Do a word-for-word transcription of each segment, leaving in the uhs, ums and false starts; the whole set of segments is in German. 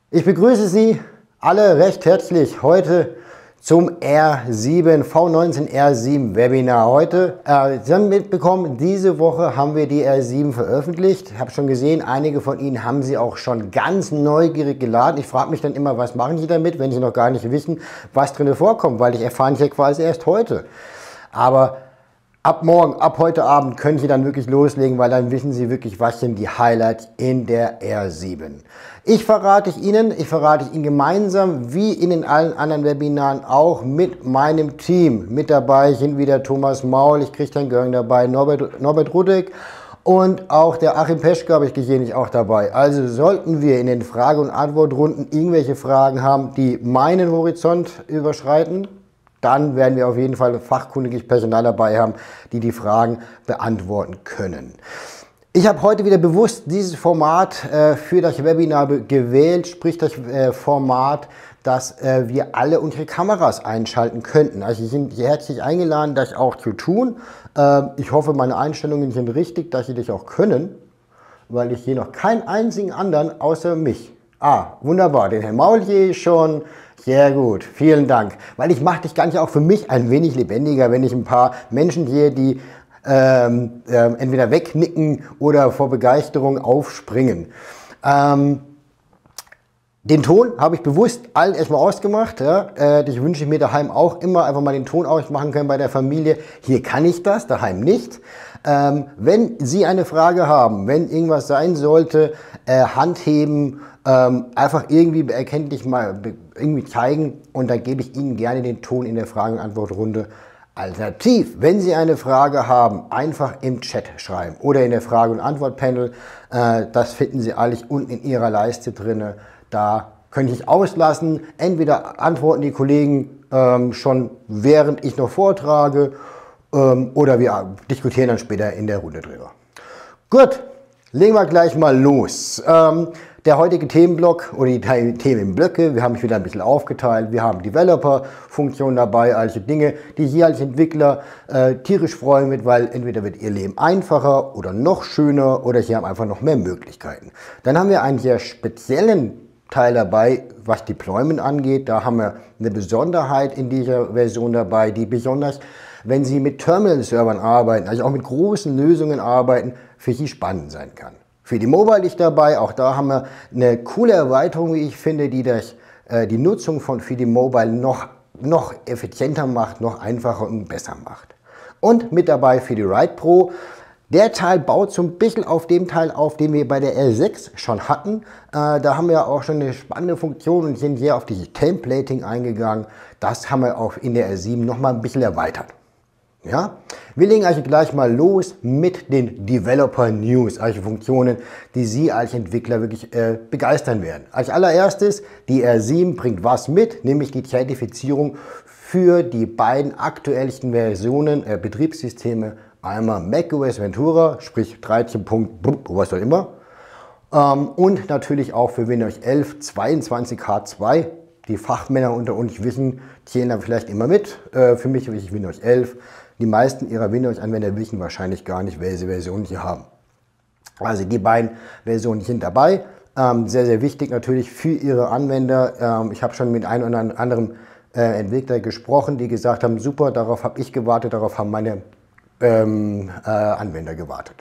Ich begrüße Sie alle recht herzlich heute zum R sieben, V neunzehn R sieben Webinar. Heute, äh, Sie haben mitbekommen, diese Woche haben wir die R sieben veröffentlicht. Ich habe schon gesehen, einige von Ihnen haben sie auch schon ganz neugierig geladen. Ich frage mich dann immer, was machen Sie damit, wenn Sie noch gar nicht wissen, was drin vorkommt, weil ich erfahre ja quasi erst heute. Aber ab morgen, ab heute Abend können Sie dann wirklich loslegen, weil dann wissen Sie wirklich, was sind die Highlights in der R sieben. Ich verrate ich Ihnen, ich verrate ich Ihnen gemeinsam, wie in den allen anderen Webinaren auch mit meinem Team. Mit dabei sind wieder Thomas Maul, ich Christian Göring dabei, Norbert, Norbert Rudek und auch der Achim Peschke habe ich gesehen, ist auch dabei. Also sollten wir in den Frage- und Antwortrunden irgendwelche Fragen haben, die meinen Horizont überschreiten, dann werden wir auf jeden Fall fachkundiges Personal dabei haben, die die Fragen beantworten können. Ich habe heute wieder bewusst dieses Format äh, für das Webinar gewählt, sprich das äh, Format, dass äh, wir alle unsere Kameras einschalten könnten. Also Sie sind herzlich eingeladen, das auch zu tun. Äh, ich hoffe, meine Einstellungen sind richtig, dass Sie das auch können, weil ich sehe noch keinen einzigen anderen außer mich. Ah, wunderbar, den Herrn Maul sehe ich schon. Sehr gut, vielen Dank. Weil ich mache das Ganze auch für mich ein wenig lebendiger, wenn ich ein paar Menschen sehe, die ähm, äh, entweder wegnicken oder vor Begeisterung aufspringen. Ähm, den Ton habe ich bewusst allen erstmal ausgemacht. Ja. Äh, das wünsche ich mir daheim auch immer, einfach mal den Ton ausmachen können bei der Familie. Hier kann ich das, daheim nicht. Ähm, wenn Sie eine Frage haben, wenn irgendwas sein sollte, äh, Hand heben, ähm, einfach irgendwie erkenntlich mal irgendwie zeigen und dann gebe ich Ihnen gerne den Ton in der Frage- und Antwortrunde. Alternativ, wenn Sie eine Frage haben, einfach im Chat schreiben oder in der Frage- und Antwortpanel. Äh, das finden Sie alles unten in Ihrer Leiste drin. Da könnte ich auslassen. Entweder antworten die Kollegen ähm, schon während ich noch vortrage ähm, oder wir diskutieren dann später in der Runde drüber. Gut, legen wir gleich mal los. Ähm, Der heutige Themenblock oder die Themenblöcke, wir haben mich wieder ein bisschen aufgeteilt. Wir haben Developer-Funktionen dabei, also Dinge, die Sie als Entwickler äh, tierisch freuen wird, weil entweder wird Ihr Leben einfacher oder noch schöner oder Sie haben einfach noch mehr Möglichkeiten. Dann haben wir einen sehr speziellen Teil dabei, was Deployment angeht. Da haben wir eine Besonderheit in dieser Version dabei, die besonders, wenn Sie mit Terminal-Servern arbeiten, also auch mit großen Lösungen arbeiten, für Sie spannend sein kann. Für die Mobile ist dabei, auch da haben wir eine coole Erweiterung, wie ich finde, die das, äh, die Nutzung von für die Mobile noch, noch effizienter macht, noch einfacher und besser macht. Und mit dabei für die Ride Pro. Der Teil baut so ein bisschen auf dem Teil auf, den wir bei der R sechs schon hatten. Äh, da haben wir auch schon eine spannende Funktion und sind hier auf dieses Templating eingegangen. Das haben wir auch in der R sieben noch mal ein bisschen erweitert. Ja? Wir legen also gleich mal los mit den Developer News, also Funktionen, die Sie als Entwickler wirklich äh, begeistern werden. Als allererstes, die R sieben bringt was mit, nämlich die Zertifizierung für die beiden aktuellsten Versionen äh, Betriebssysteme, einmal macOS Ventura, sprich dreizehn Punkt was auch immer, ähm, und natürlich auch für Windows elf zweiundzwanzig H zwei. Die Fachmänner unter uns wissen, zählen da vielleicht immer mit. Äh, für mich ist Windows elf. Die meisten Ihrer Windows-Anwender wissen wahrscheinlich gar nicht, welche Version Sie haben. Also die beiden Versionen sind dabei. Ähm, sehr, sehr wichtig natürlich für Ihre Anwender. Ähm, ich habe schon mit einem oder anderen äh, Entwickler gesprochen, die gesagt haben, super, darauf habe ich gewartet, darauf haben meine ähm, äh, Anwender gewartet.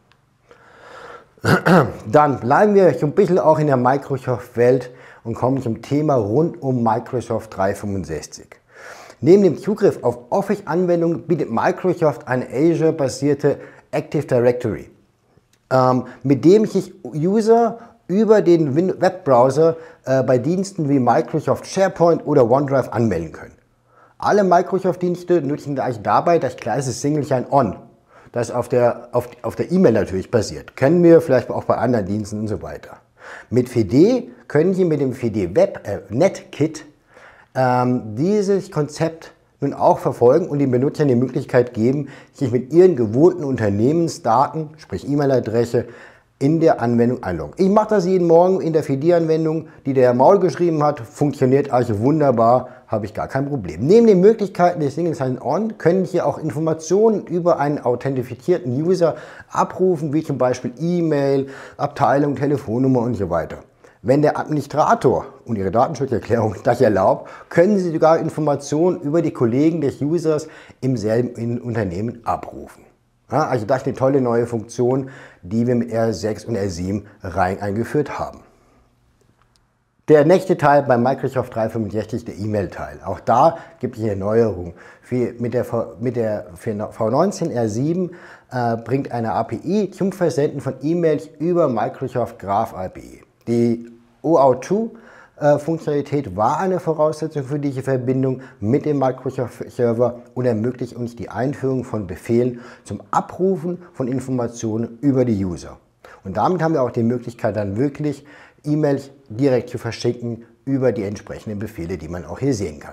Dann bleiben wir so ein bisschen auch in der Microsoft-Welt und kommen zum Thema rund um Microsoft dreihundertfünfundsechzig. Neben dem Zugriff auf Office-Anwendungen bietet Microsoft eine Azure-basierte Active Directory, ähm, mit dem sich User über den Webbrowser äh, bei Diensten wie Microsoft SharePoint oder OneDrive anmelden können. Alle Microsoft-Dienste nutzen eigentlich dabei das gleiche Single Sign-On, das auf der auf, auf der E-Mail natürlich basiert. Kennen wir vielleicht auch bei anderen Diensten und so weiter. Mit F I D E können Sie mit dem F I D E Web äh, NetKit ähm, dieses Konzept nun auch verfolgen und den Benutzern die Möglichkeit geben, sich mit ihren gewohnten Unternehmensdaten, sprich E-Mail-Adresse, in der Anwendung einloggen. Ich mache das jeden Morgen in der F I D E-Anwendung, die der Herr Maul geschrieben hat, funktioniert also wunderbar, habe ich gar kein Problem. Neben den Möglichkeiten des Single Sign-On können hier auch Informationen über einen authentifizierten User abrufen, wie zum Beispiel E-Mail, Abteilung, Telefonnummer und so weiter. Wenn der Administrator und Ihre Datenschutzerklärung das erlaubt, können Sie sogar Informationen über die Kollegen des Users im selben Unternehmen abrufen. Ja, also das ist eine tolle neue Funktion, die wir mit R sechs und R sieben rein eingeführt haben. Der nächste Teil bei Microsoft dreihundertfünfundsechzig, der E-Mail-Teil. Auch da gibt es eine Neuerung. Für, mit der, mit der V neunzehn R sieben äh, bringt eine A P I zum Versenden von E-Mails über Microsoft Graph A P I. Die O Auth zwei Funktionalität war eine Voraussetzung für diese Verbindung mit dem Microsoft Server und ermöglicht uns die Einführung von Befehlen zum Abrufen von Informationen über die User. Und damit haben wir auch die Möglichkeit, dann wirklich E-Mails direkt zu verschicken über die entsprechenden Befehle, die man auch hier sehen kann.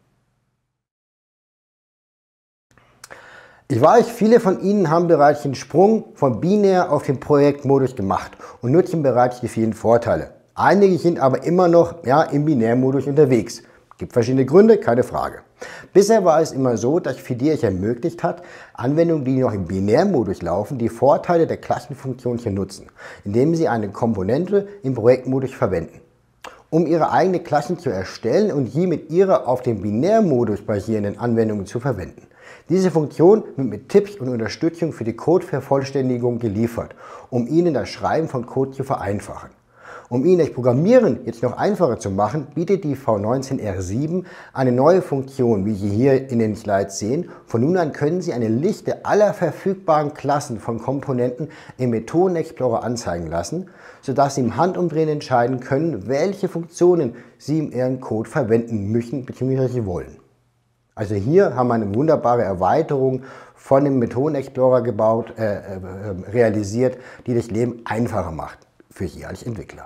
Ich weiß, viele von Ihnen haben bereits den Sprung von binär auf den Projektmodus gemacht und nutzen bereits die vielen Vorteile. Einige sind aber immer noch ja, im Binärmodus unterwegs. Gibt verschiedene Gründe, keine Frage. Bisher war es immer so, dass Fidea es ermöglicht hat, Anwendungen, die noch im Binärmodus laufen, die Vorteile der Klassenfunktion zu nutzen, indem sie eine Komponente im Projektmodus verwenden. Um ihre eigene Klassen zu erstellen und sie mit ihrer auf dem Binärmodus basierenden Anwendungen zu verwenden. Diese Funktion wird mit Tipps und Unterstützung für die Codevervollständigung geliefert, um Ihnen das Schreiben von Code zu vereinfachen. Um Ihnen das Programmieren jetzt noch einfacher zu machen, bietet die V neunzehn R sieben eine neue Funktion, wie Sie hier in den Slides sehen. Von nun an können Sie eine Liste aller verfügbaren Klassen von Komponenten im Methoden Explorer anzeigen lassen, sodass Sie im Handumdrehen entscheiden können, welche Funktionen Sie in Ihrem Code verwenden möchten bzw. wollen. Also hier haben wir eine wunderbare Erweiterung von dem Methoden Explorer gebaut, äh, äh, realisiert, die das Leben einfacher macht für Sie als Entwickler.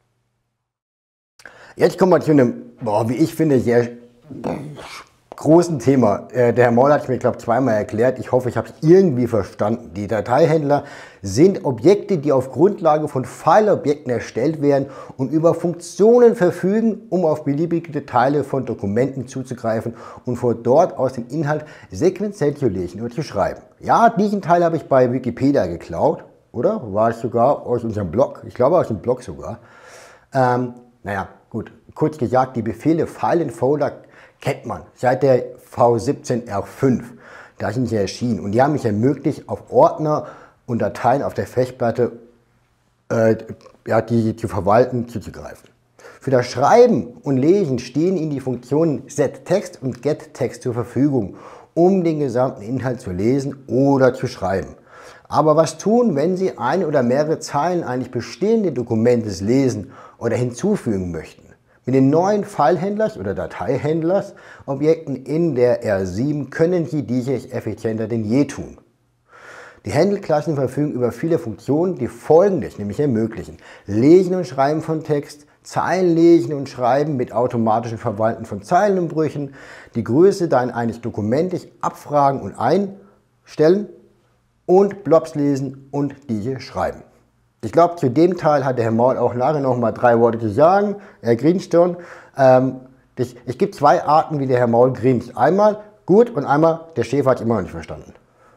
Jetzt kommen wir zu einem, boah, wie ich finde, sehr großen Thema. Der Herr Moll hat es mir, glaube ich, zweimal erklärt. Ich hoffe, ich habe es irgendwie verstanden. Die Dateihändler sind Objekte, die auf Grundlage von File-Objekten erstellt werden und über Funktionen verfügen, um auf beliebige Teile von Dokumenten zuzugreifen und von dort aus den Inhalt sequenziell zu lesen oder zu schreiben. Ja, diesen Teil habe ich bei Wikipedia geklaut, oder? War es sogar aus unserem Blog? Ich glaube aus dem Blog sogar. Ähm, naja, gut. Kurz gesagt, die Befehle File und Folder kennt man seit der V siebzehn R fünf. Da sind sie erschienen und die haben mich ermöglicht, auf Ordner und Dateien auf der Festplatte äh, ja, die zu verwalten, zuzugreifen. Für das Schreiben und Lesen stehen Ihnen die Funktionen setText und getText zur Verfügung, um den gesamten Inhalt zu lesen oder zu schreiben. Aber was tun, wenn Sie ein oder mehrere Zeilen eines bestehenden Dokumentes lesen oder hinzufügen möchten? Mit den neuen Filehändlers oder Dateihändlers Objekten in der R sieben können Sie dieses effizienter denn je tun. Die Händelklassen verfügen über viele Funktionen, die Folgendes nämlich ermöglichen: Lesen und Schreiben von Text, Zeilen lesen und schreiben mit automatischem Verwalten von Zeilenumbrüchen, die Größe dann eines Dokumentes abfragen und einstellen und Blobs lesen und diese schreiben. Ich glaube, zu dem Teil hat der Herr Moll auch nachher noch mal drei Worte zu sagen. Er grinst schon. Ähm, ich, es gibt zwei Arten, wie der Herr Moll grinst. Einmal gut und einmal, der Schäfer hat es immer noch nicht verstanden.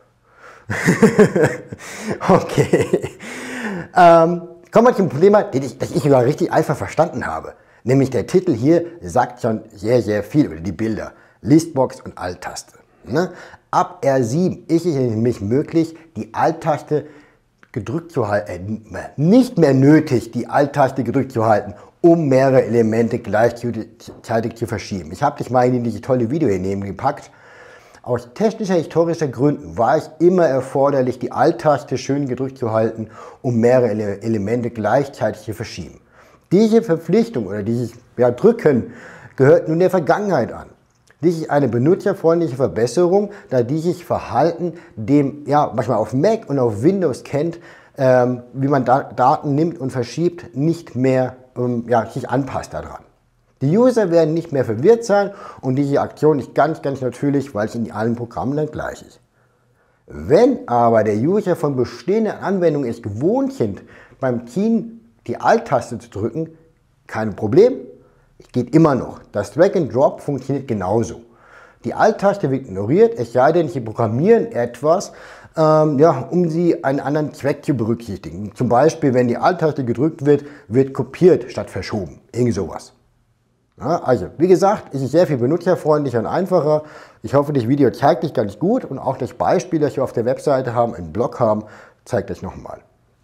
Okay. Ähm, kommen wir zum Thema, das ich, das ich sogar richtig einfach verstanden habe. Nämlich der Titel hier sagt schon sehr, sehr viel über die Bilder. Listbox und Alt-Taste. Ne? Ab R sieben ist es nämlich möglich, die Alt-Taste gedrückt zu halten, äh, nicht mehr nötig, die Alt-Taste gedrückt zu halten, um mehrere Elemente gleichzeitig zu verschieben. Ich habe dich mal in dieses tolle Video hier neben gepackt. Aus technischer, historischer Gründen war es immer erforderlich, die Alt-Taste schön gedrückt zu halten, um mehrere Ele Elemente gleichzeitig zu verschieben. Diese Verpflichtung oder dieses ja, Drücken gehört nun der Vergangenheit an. Dies ist eine benutzerfreundliche Verbesserung, da dieses Verhalten dem, ja, manchmal auf Mac und auf Windows kennt, ähm, wie man da Daten nimmt und verschiebt, nicht mehr ähm, ja, sich anpasst daran. Die User werden nicht mehr verwirrt sein und diese Aktion ist ganz, ganz natürlich, weil es in allen Programmen dann gleich ist. Wenn aber der User von bestehenden Anwendungen es gewohnt sind, beim Key die Alt-Taste zu drücken, kein Problem. Es geht immer noch. Das Drag and Drop funktioniert genauso. Die Alt-Taste wird ignoriert, es sei denn, Sie programmieren etwas, ähm, ja, um sie einen anderen Zweck zu berücksichtigen. Zum Beispiel, wenn die Alt-Taste gedrückt wird, wird kopiert statt verschoben. Irgend sowas. Ja, also, wie gesagt, es ist sehr viel benutzerfreundlicher und einfacher. Ich hoffe, das Video zeigt euch ganz gut und auch das Beispiel, das wir auf der Webseite haben, im Blog haben, zeigt euch nochmal.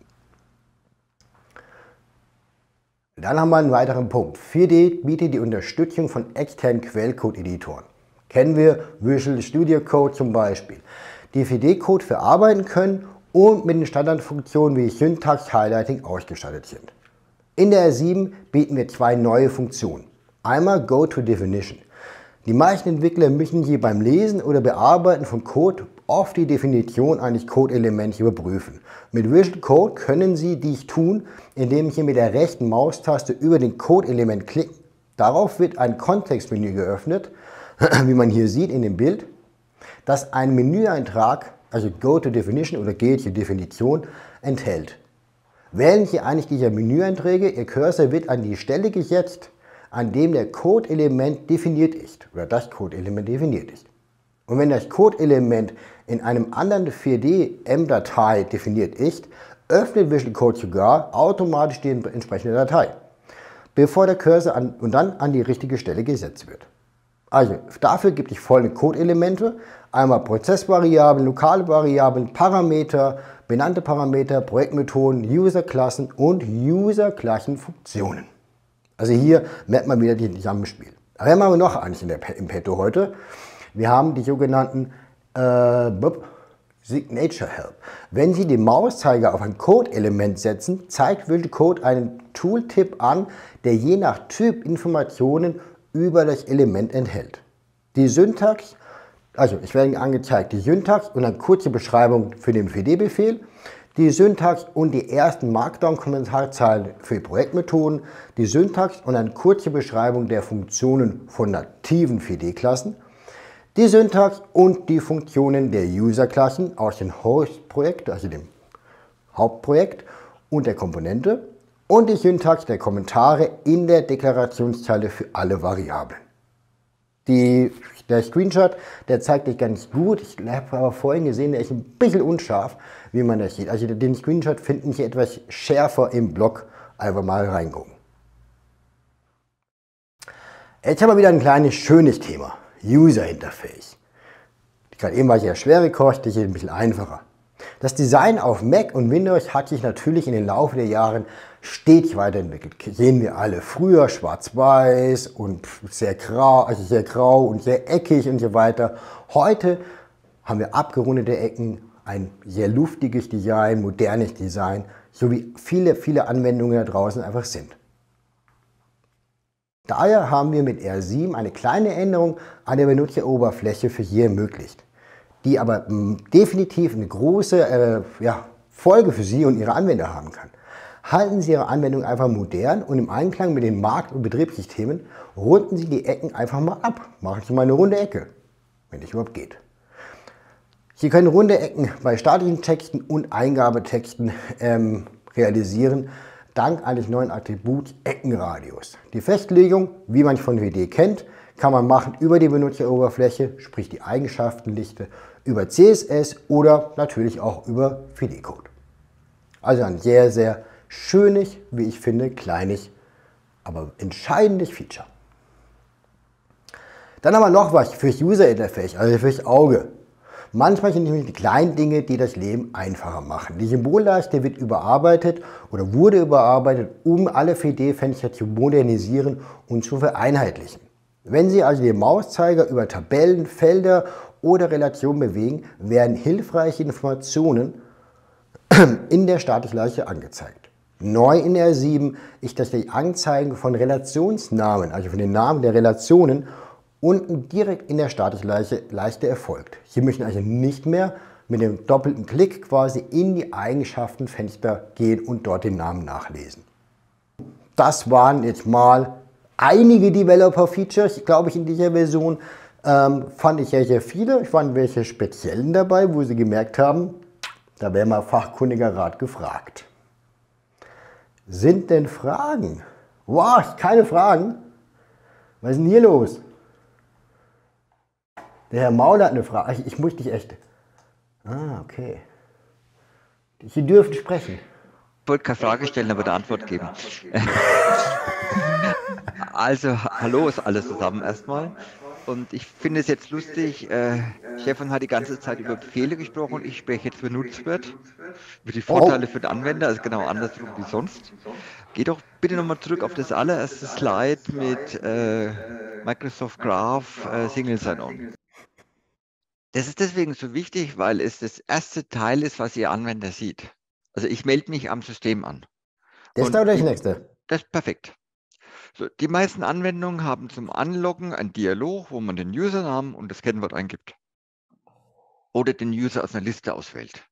Dann haben wir einen weiteren Punkt. vier D bietet die Unterstützung von externen Quellcode-Editoren. Kennen wir Visual Studio Code zum Beispiel, die vier D-Code verarbeiten können und mit den Standardfunktionen wie Syntax Highlighting ausgestattet sind. In der R sieben bieten wir zwei neue Funktionen. Einmal Go to Definition. Die meisten Entwickler müssen hier beim Lesen oder Bearbeiten von Code oft die Definition eines Codeelements überprüfen. Mit Visual Code können Sie dies tun, indem Sie mit der rechten Maustaste über den Codeelement klicken. Darauf wird ein Kontextmenü geöffnet, wie man hier sieht in dem Bild, das einen Menüeintrag, also Go to Definition oder G to Definition, enthält. Wählen Sie eines dieser Menüeinträge, Ihr Cursor wird an die Stelle gesetzt, an dem der Codeelement definiert ist oder das Codeelement definiert ist. Und wenn das Codeelement in einem anderen vier D M-Datei definiert ist, öffnet Visual Code sogar automatisch die entsprechende Datei, bevor der Cursor an, und dann an die richtige Stelle gesetzt wird. Also dafür gibt es folgende Codeelemente: einmal Prozessvariablen, lokale Variablen, Parameter, benannte Parameter, Projektmethoden, Userklassen und Userklassenfunktionen. Also hier merkt man wieder das Zusammenspiel. Aber wir haben noch eines in der, im Petto heute. Wir haben die sogenannten äh, Signature Help. Wenn Sie den Mauszeiger auf ein Code-Element setzen, zeigt Visual Code einen Tooltip an, der je nach Typ Informationen über das Element enthält. Die Syntax, also ich werde Ihnen angezeigt, die Syntax und eine kurze Beschreibung für den vier D-Befehl, die Syntax und die ersten Markdown-Kommentarzeilen für Projektmethoden, die Syntax und eine kurze Beschreibung der Funktionen von nativen vier D-Klassen, die Syntax und die Funktionen der User-Klassen aus dem Host-Projekt, also dem Hauptprojekt und der Komponente, und die Syntax der Kommentare in der Deklarationszeile für alle Variablen. Die, der Screenshot, der zeigt euch ganz gut. Ich habe aber vorhin gesehen, der ist ein bisschen unscharf, wie man das sieht. Also den Screenshot finden Sie etwas schärfer im Blog. Einfach mal reingucken. Jetzt haben wir wieder ein kleines, schönes Thema. User Interface. Gerade eben war es ja schwere Kost, das ist ein bisschen einfacher. Das Design auf Mac und Windows hat sich natürlich in den Laufe der Jahre stetig weiterentwickelt. Sehen wir alle. Früher schwarz-weiß und sehr grau, also sehr grau und sehr eckig und so weiter. Heute haben wir abgerundete Ecken, ein sehr luftiges Design, modernes Design, so wie viele, viele Anwendungen da draußen einfach sind. Daher haben wir mit R sieben eine kleine Änderung an der Benutzeroberfläche für hier ermöglicht, die aber mh, definitiv eine große äh, ja, Folge für Sie und Ihre Anwender haben kann. Halten Sie Ihre Anwendung einfach modern und im Einklang mit den Markt- und Betriebssystemen, runden Sie die Ecken einfach mal ab. Machen Sie mal eine runde Ecke, wenn es überhaupt geht. Sie können runde Ecken bei statischen Texten und Eingabetexten ähm, realisieren, dank eines neuen Attributs Eckenradius. Die Festlegung, wie man es von W D kennt, kann man machen über die Benutzeroberfläche, sprich die Eigenschaftenliste, über C S S oder natürlich auch über vier D-Code. Also ein sehr, sehr schönes, wie ich finde, kleines, aber entscheidendes Feature. Dann haben wir noch was fürs User Interface, also fürs Auge. Manchmal sind nämlich die kleinen Dinge, die das Leben einfacher machen. Die Symbolleiste wird überarbeitet oder wurde überarbeitet, um alle vier D-Fenster zu modernisieren und zu vereinheitlichen. Wenn Sie also den Mauszeiger über Tabellen, Felder oder Relationen bewegen, werden hilfreiche Informationen in der Statusleiste angezeigt. Neu in R sieben ist das Anzeigen von Relationsnamen, also von den Namen der Relationen, unten direkt in der Statusleiste Leiste erfolgt. Sie müssen also nicht mehr mit dem doppelten Klick quasi in die Eigenschaftenfenster gehen und dort den Namen nachlesen. Das waren jetzt mal einige Developer-Features, glaube ich, in dieser Version. Ähm, fand ich ja sehr viele. Ich fand welche speziellen dabei, wo Sie gemerkt haben, da wäre mal fachkundiger Rat gefragt. Sind denn Fragen? Wow, keine Fragen? Was ist denn hier los? Der Herr Maul hat eine Frage. Ich, ich muss dich echt... Ah, okay. Sie dürfen sprechen. Ich wollte keine Frage stellen, aber eine Antwort geben. Also, ha- hallo ist alles zusammen erstmal. Und ich finde es jetzt lustig, äh, Stefan hat die ganze Zeit über Befehle gesprochen, ich spreche jetzt über Nutzwert, über die Vorteile Oh, für den Anwender, also genau andersrum wie sonst. Geh doch bitte nochmal zurück auf das allererste Slide mit äh, Microsoft Graph äh, Single Sign-On. Das ist deswegen so wichtig, weil es das erste Teil ist, was Ihr Anwender sieht. Also ich melde mich am System an. das ist Und doch das die, Nächste. das ist perfekt. So, die meisten Anwendungen haben zum Anloggen einen Dialog, wo man den Usernamen und das Kennwort eingibt oder den User aus einer Liste auswählt.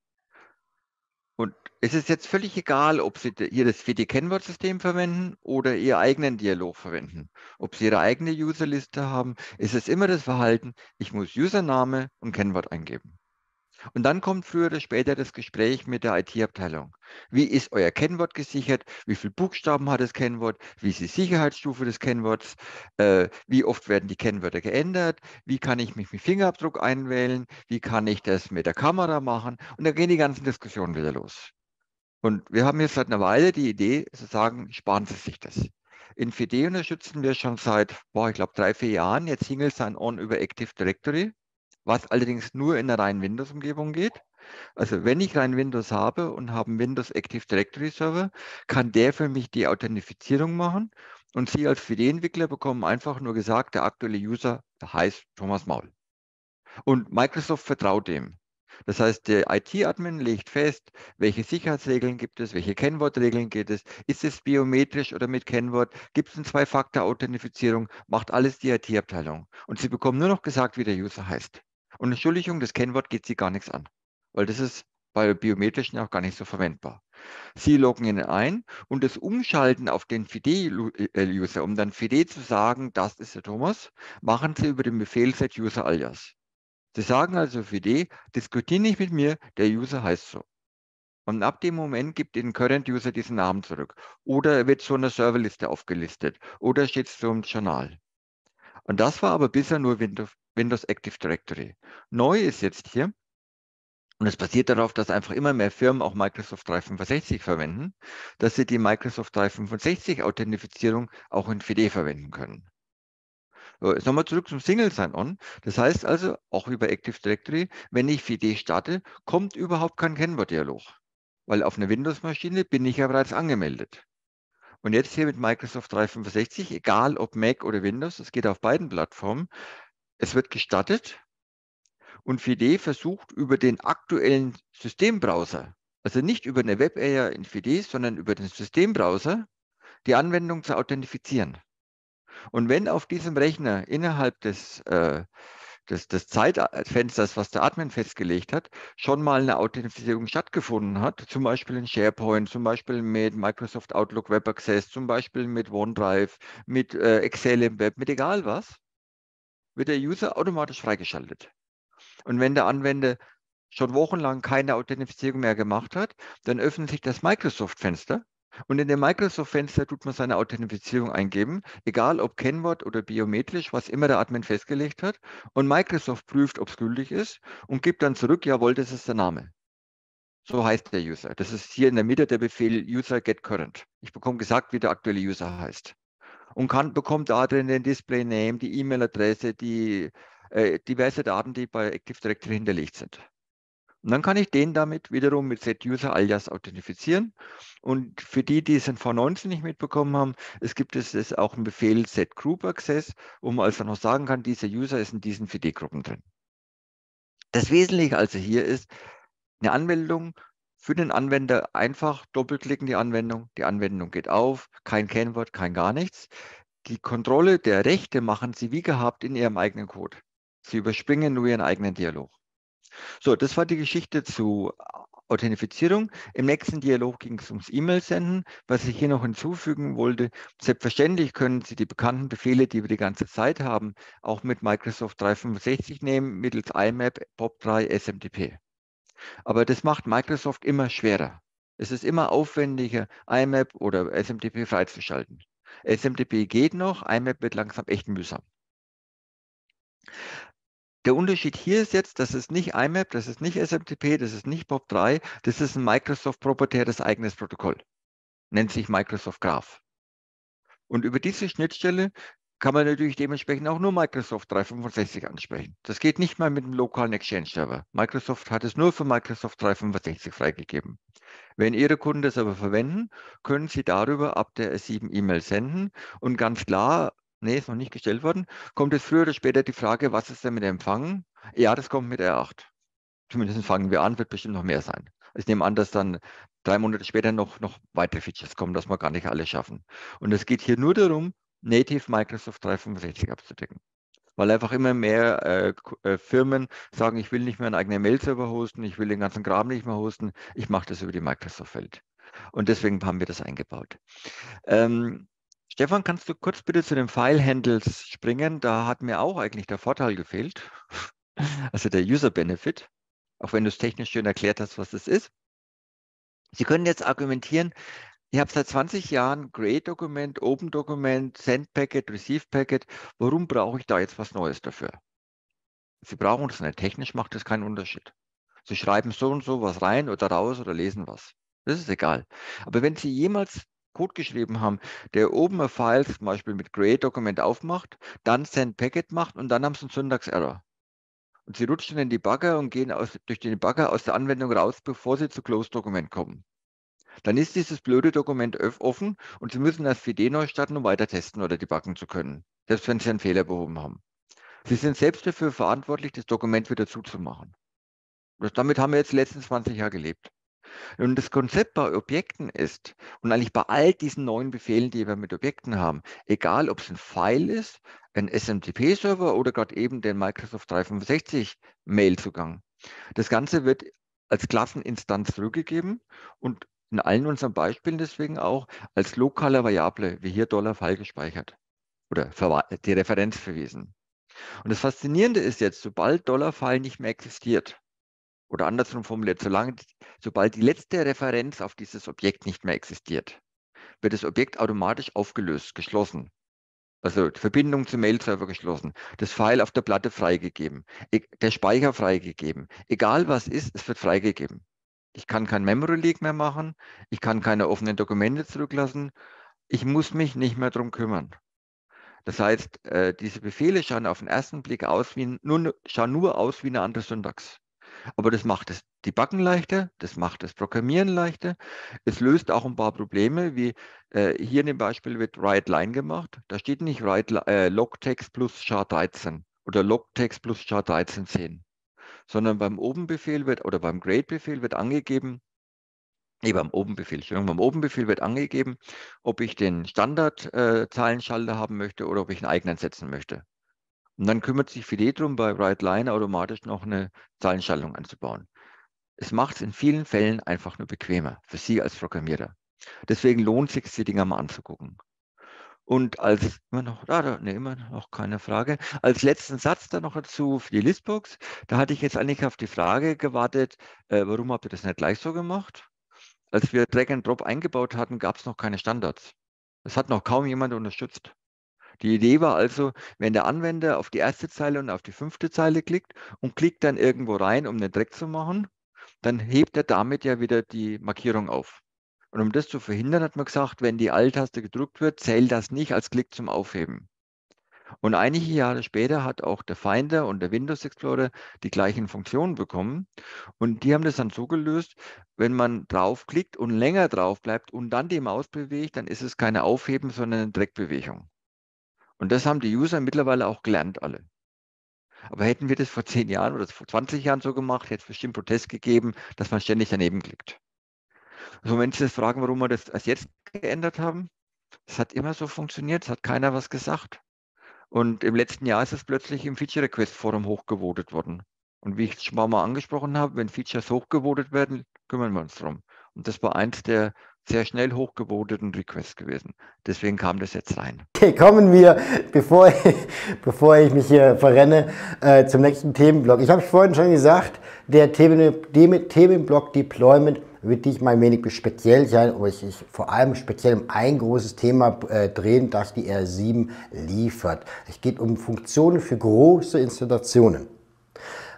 Und es ist jetzt völlig egal, ob Sie hier das F I D E-Kennwortsystem verwenden oder Ihr eigenen Dialog verwenden. Ob Sie Ihre eigene Userliste haben, ist es immer das Verhalten, ich muss Username und Kennwort eingeben. Und dann kommt früher oder später das Gespräch mit der I T-Abteilung. Wie ist euer Kennwort gesichert? Wie viele Buchstaben hat das Kennwort? Wie ist die Sicherheitsstufe des Kennworts? Äh, wie oft werden die Kennwörter geändert? Wie kann ich mich mit Fingerabdruck einwählen? Wie kann ich das mit der Kamera machen? Und da gehen die ganzen Diskussionen wieder los. Und wir haben jetzt seit einer Weile die Idee zu sagen, sparen Sie sich das. In F I D E unterstützen wir schon seit, boah, ich glaube, drei, vier Jahren jetzt Single Sign-On über Active Directory, was allerdings nur in der reinen Windows-Umgebung geht. Also wenn ich rein Windows habe und habe einen Windows Active Directory Server, kann der für mich die Authentifizierung machen und Sie als F I D-Entwickler bekommen einfach nur gesagt, der aktuelle User heißt Thomas Maul. Und Microsoft vertraut dem. Das heißt, der I T-Admin legt fest, welche Sicherheitsregeln gibt es, welche Kennwortregeln gibt es, ist es biometrisch oder mit Kennwort, gibt es eine Zwei-Faktor-Authentifizierung, macht alles die I T-Abteilung. Und Sie bekommen nur noch gesagt, wie der User heißt. Und Entschuldigung, das Kennwort geht Sie gar nichts an, weil das ist bei biometrischen auch gar nicht so verwendbar. Sie loggen ihn ein und das Umschalten auf den F I D-User, um dann F I D zu sagen, das ist der Thomas, machen Sie über den Befehl Set User Alias. Sie sagen also F I D, diskutiere nicht mit mir, der User heißt so. Und ab dem Moment gibt Ihnen Current User diesen Namen zurück. Oder er wird so in der Serverliste aufgelistet. Oder steht so im Journal. Und das war aber bisher nur Windows, Windows Active Directory. Neu ist jetzt hier, und es basiert darauf, dass einfach immer mehr Firmen auch Microsoft dreihundertfünfundsechzig verwenden, dass sie die Microsoft dreihundertfünfundsechzig Authentifizierung auch in F I D verwenden können. So, jetzt nochmal zurück zum Single Sign-On. Das heißt also, auch wie bei Active Directory, wenn ich F I D starte, kommt überhaupt kein Kennwortdialog. Weil auf einer Windows-Maschine bin ich ja bereits angemeldet. Und jetzt hier mit Microsoft dreihundertfünfundsechzig, egal ob Mac oder Windows, es geht auf beiden Plattformen, es wird gestartet und F I D versucht über den aktuellen Systembrowser, also nicht über eine Web-A I in F I D, sondern über den Systembrowser, die Anwendung zu authentifizieren. Und wenn auf diesem Rechner innerhalb des, äh, des, des Zeitfensters, was der Admin festgelegt hat, schon mal eine Authentifizierung stattgefunden hat, zum Beispiel in SharePoint, zum Beispiel mit Microsoft Outlook Web Access, zum Beispiel mit OneDrive, mit äh, Excel im Web, mit egal was, wird der User automatisch freigeschaltet. Und wenn der Anwender schon wochenlang keine Authentifizierung mehr gemacht hat, dann öffnet sich das Microsoft-Fenster und in dem Microsoft-Fenster tut man seine Authentifizierung eingeben, egal ob Kennwort oder biometrisch, was immer der Admin festgelegt hat. Und Microsoft prüft, ob es gültig ist und gibt dann zurück, jawohl, das ist der Name. So heißt der User. Das ist hier in der Mitte der Befehl User get current. Ich bekomme gesagt, wie der aktuelle User heißt. Und kann, bekommt da drin den Display Name, die E-Mail-Adresse, die äh, diverse Daten, die bei Active Directory hinterlegt sind. Und dann kann ich den damit wiederum mit Set-User-Alias authentifizieren. Und für die, die es in V neunzehn nicht mitbekommen haben, es gibt es, es auch einen Befehl Set-Group-Access, wo man also noch sagen kann, dieser User ist in diesen F I D-Gruppen drin. Das Wesentliche also hier ist, eine Anmeldung für den Anwender einfach doppelklicken die Anwendung, die Anwendung geht auf, kein Kennwort, kein gar nichts. Die Kontrolle der Rechte machen Sie wie gehabt in Ihrem eigenen Code. Sie überspringen nur Ihren eigenen Dialog. So, das war die Geschichte zu Authentifizierung. Im nächsten Dialog ging es ums E-Mail-Senden. Was ich hier noch hinzufügen wollte, selbstverständlich können Sie die bekannten Befehle, die wir die ganze Zeit haben, auch mit Microsoft dreihundertfünfundsechzig nehmen, mittels I M A P, P O P drei, S M T P. Aber das macht Microsoft immer schwerer. Es ist immer aufwendiger, I M A P oder S M T P freizuschalten. S M T P geht noch, I M A P wird langsam echt mühsam. Der Unterschied hier ist jetzt, das ist nicht I M A P, das ist nicht S M T P, das ist nicht P O P drei, das ist ein Microsoft proprietäres eigenes Protokoll. Nennt sich Microsoft Graph. Und über diese Schnittstelle kann man natürlich dementsprechend auch nur Microsoft dreihundertfünfundsechzig ansprechen. Das geht nicht mal mit dem lokalen Exchange-Server. Microsoft hat es nur für Microsoft dreihundertfünfundsechzig freigegeben. Wenn Ihre Kunden das aber verwenden, können Sie darüber ab der S sieben E-Mail senden. Und ganz klar, nee, ist noch nicht gestellt worden, kommt es früher oder später die Frage, was ist denn mit Empfang? Ja, das kommt mit R acht. Zumindest fangen wir an, wird bestimmt noch mehr sein. Ich nehme an, dass dann drei Monate später noch, noch weitere Features kommen, dass wir gar nicht alle schaffen. Und es geht hier nur darum, Native Microsoft dreihundertfünfundsechzig abzudecken. Weil einfach immer mehr äh, äh, Firmen sagen, ich will nicht mehr einen eigenen Mail-Server hosten, ich will den ganzen Kram nicht mehr hosten, ich mache das über die Microsoft-Welt. Und deswegen haben wir das eingebaut. Ähm, Stefan, kannst du kurz bitte zu den File-Handles springen? Da hat mir auch eigentlich der Vorteil gefehlt, also der User-Benefit, auch wenn du es technisch schön erklärt hast, was das ist. Sie können jetzt argumentieren, ich habe seit zwanzig Jahren Create-Dokument, Open-Dokument, Send-Packet, Receive-Packet. Warum brauche ich da jetzt was Neues dafür? Sie brauchen das nicht. Technisch macht das keinen Unterschied. Sie schreiben so und so was rein oder raus oder lesen was. Das ist egal. Aber wenn Sie jemals Code geschrieben haben, der oben ein File zum Beispiel mit Create-Dokument aufmacht, dann Send-Packet macht und dann haben Sie einen Syntax-Error. Und Sie rutschen in die Debugger und gehen aus, durch den Debugger aus der Anwendung raus, bevor Sie zu Close-Dokument kommen. Dann ist dieses blöde Dokument offen und Sie müssen das F I D neu starten, um weiter testen oder debuggen zu können, selbst wenn Sie einen Fehler behoben haben. Sie sind selbst dafür verantwortlich, das Dokument wieder zuzumachen. Das, damit haben wir jetzt die letzten zwanzig Jahre gelebt. Und das Konzept bei Objekten ist, und eigentlich bei all diesen neuen Befehlen, die wir mit Objekten haben, egal ob es ein File ist, ein S M T P-Server oder gerade eben den Microsoft dreihundertfünfundsechzig Mail-Zugang. Das Ganze wird als Klasseninstanz zurückgegeben und in allen unseren Beispielen deswegen auch als lokale Variable, wie hier $File gespeichert oder die Referenz verwiesen. Und das Faszinierende ist jetzt, sobald $File nicht mehr existiert, oder andersrum formuliert, solange, sobald die letzte Referenz auf dieses Objekt nicht mehr existiert, wird das Objekt automatisch aufgelöst, geschlossen. Also die Verbindung zum Mail-Server geschlossen, das File auf der Platte freigegeben, der Speicher freigegeben. Egal was ist, es wird freigegeben. Ich kann kein Memory Leak mehr machen, ich kann keine offenen Dokumente zurücklassen, ich muss mich nicht mehr darum kümmern. Das heißt, äh, diese Befehle schauen auf den ersten Blick aus wie nur, schauen nur aus wie eine andere Syntax. Aber das macht das Debuggen leichter, das macht das Programmieren leichter. Es löst auch ein paar Probleme, wie äh, hier in dem Beispiel wird WriteLine gemacht. Da steht nicht write, äh, Logtext plus S H A dreizehn oder Logtext plus S H A dreizehn zehn, sondern beim Open-Befehl wird oder beim Create-Befehl wird angegeben, nee, beim Open-Befehl, Entschuldigung, beim Open-Befehl wird angegeben, ob ich den Standard-Zeilenschalter äh, haben möchte oder ob ich einen eigenen setzen möchte. Und dann kümmert sich F I D darum, bei WriteLine automatisch noch eine Zeilenschaltung einzubauen. Es macht es in vielen Fällen einfach nur bequemer für Sie als Programmierer. Deswegen lohnt es sich, die Dinger mal anzugucken. Und als immer noch, ah, nee, immer noch keine Frage. Als letzten Satz dann noch dazu für die Listbox. Da hatte ich jetzt eigentlich auf die Frage gewartet, äh, warum habt ihr das nicht gleich so gemacht? Als wir Drag and Drop eingebaut hatten, gab es noch keine Standards. Das hat noch kaum jemand unterstützt. Die Idee war also, wenn der Anwender auf die erste Zeile und auf die fünfte Zeile klickt und klickt dann irgendwo rein, um einen Drag zu machen, dann hebt er damit ja wieder die Markierung auf. Und um das zu verhindern, hat man gesagt, wenn die Alt-Taste gedrückt wird, zählt das nicht als Klick zum Aufheben. Und einige Jahre später hat auch der Finder und der Windows Explorer die gleichen Funktionen bekommen. Und die haben das dann so gelöst, wenn man draufklickt und länger drauf bleibt und dann die Maus bewegt, dann ist es keine Aufheben, sondern eine Drag-Bewegung. Und das haben die User mittlerweile auch gelernt, alle. Aber hätten wir das vor zehn Jahren oder vor zwanzig Jahren so gemacht, hätte es bestimmt Protest gegeben, dass man ständig daneben klickt. Also wenn Sie sich fragen, warum wir das erst jetzt geändert haben, es hat immer so funktioniert, es hat keiner was gesagt. Und im letzten Jahr ist es plötzlich im Feature Request Forum hochgevotet worden. Und wie ich es schon mal angesprochen habe, wenn Features hochgevotet werden, kümmern wir uns drum. Und das war eins der sehr schnell hochgevoteten Requests gewesen. Deswegen kam das jetzt rein. Okay, kommen wir, bevor ich, bevor ich mich hier verrenne, äh, zum nächsten Themenblock. Ich habe es vorhin schon gesagt, der Themen, Themenblock Deployment wird diesmal ein wenig speziell sein, aber ich, ich vor allem speziell um ein großes Thema äh, drehen, das die R sieben liefert. Es geht um Funktionen für große Installationen.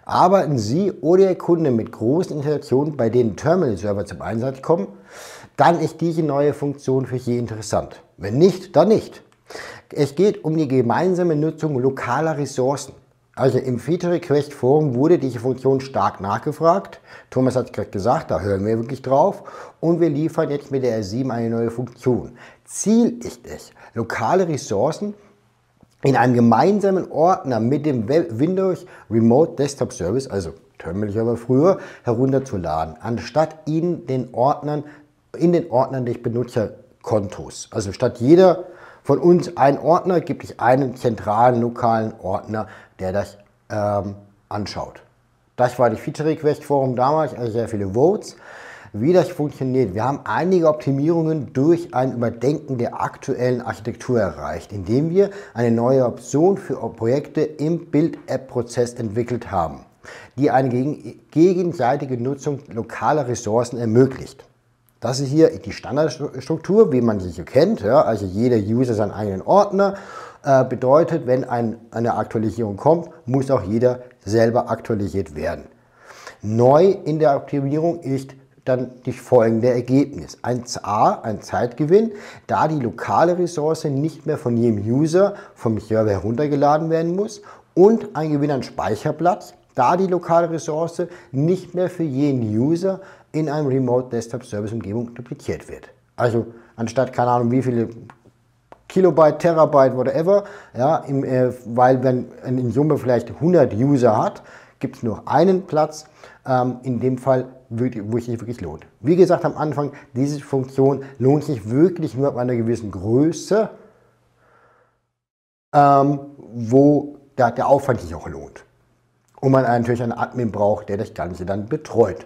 Arbeiten Sie oder Ihr Kunde mit großen Installationen, bei denen Terminal-Server zum Einsatz kommen, dann ist diese neue Funktion für Sie interessant. Wenn nicht, dann nicht. Es geht um die gemeinsame Nutzung lokaler Ressourcen. Also im Feature Request Forum wurde diese Funktion stark nachgefragt. Thomas hat es gerade gesagt, da hören wir wirklich drauf. Und wir liefern jetzt mit der R sieben eine neue Funktion. Ziel ist es, lokale Ressourcen in einem gemeinsamen Ordner mit dem Windows Remote Desktop Service, also Terminal Server früher, herunterzuladen, anstatt in den Ordnern, in den Ordnern des Benutzerkontos. Also statt jeder von uns einen Ordner gibt es einen zentralen lokalen Ordner, der das ähm, anschaut. Das war die Feature Request Forum damals, also sehr viele Votes. Wie das funktioniert, wir haben einige Optimierungen durch ein Überdenken der aktuellen Architektur erreicht, indem wir eine neue Option für Projekte im Build-App-Prozess entwickelt haben, die eine gegenseitige Nutzung lokaler Ressourcen ermöglicht. Das ist hier die Standardstruktur, wie man sie so kennt. Ja, also jeder User seinen eigenen Ordner. Äh, bedeutet, wenn ein, eine Aktualisierung kommt, muss auch jeder selber aktualisiert werden. Neu in der Optimierung ist dann das folgende Ergebnis. Ein A, ein Zeitgewinn, da die lokale Ressource nicht mehr von jedem User vom Server heruntergeladen werden muss, und ein Gewinn an Speicherplatz, da die lokale Ressource nicht mehr für jeden User in einem Remote Desktop Service Umgebung dupliziert wird. Also anstatt, keine Ahnung, wie viele Kilobyte, Terabyte, whatever, ja, im, äh, weil wenn in Summe vielleicht hundert User hat, gibt es nur einen Platz, ähm, in dem Fall, wo es sich wirklich lohnt. Wie gesagt am Anfang, diese Funktion lohnt sich wirklich nur ab einer gewissen Größe, ähm, wo da der Aufwand sich auch lohnt. Und man natürlich einen Admin braucht, der das Ganze dann betreut.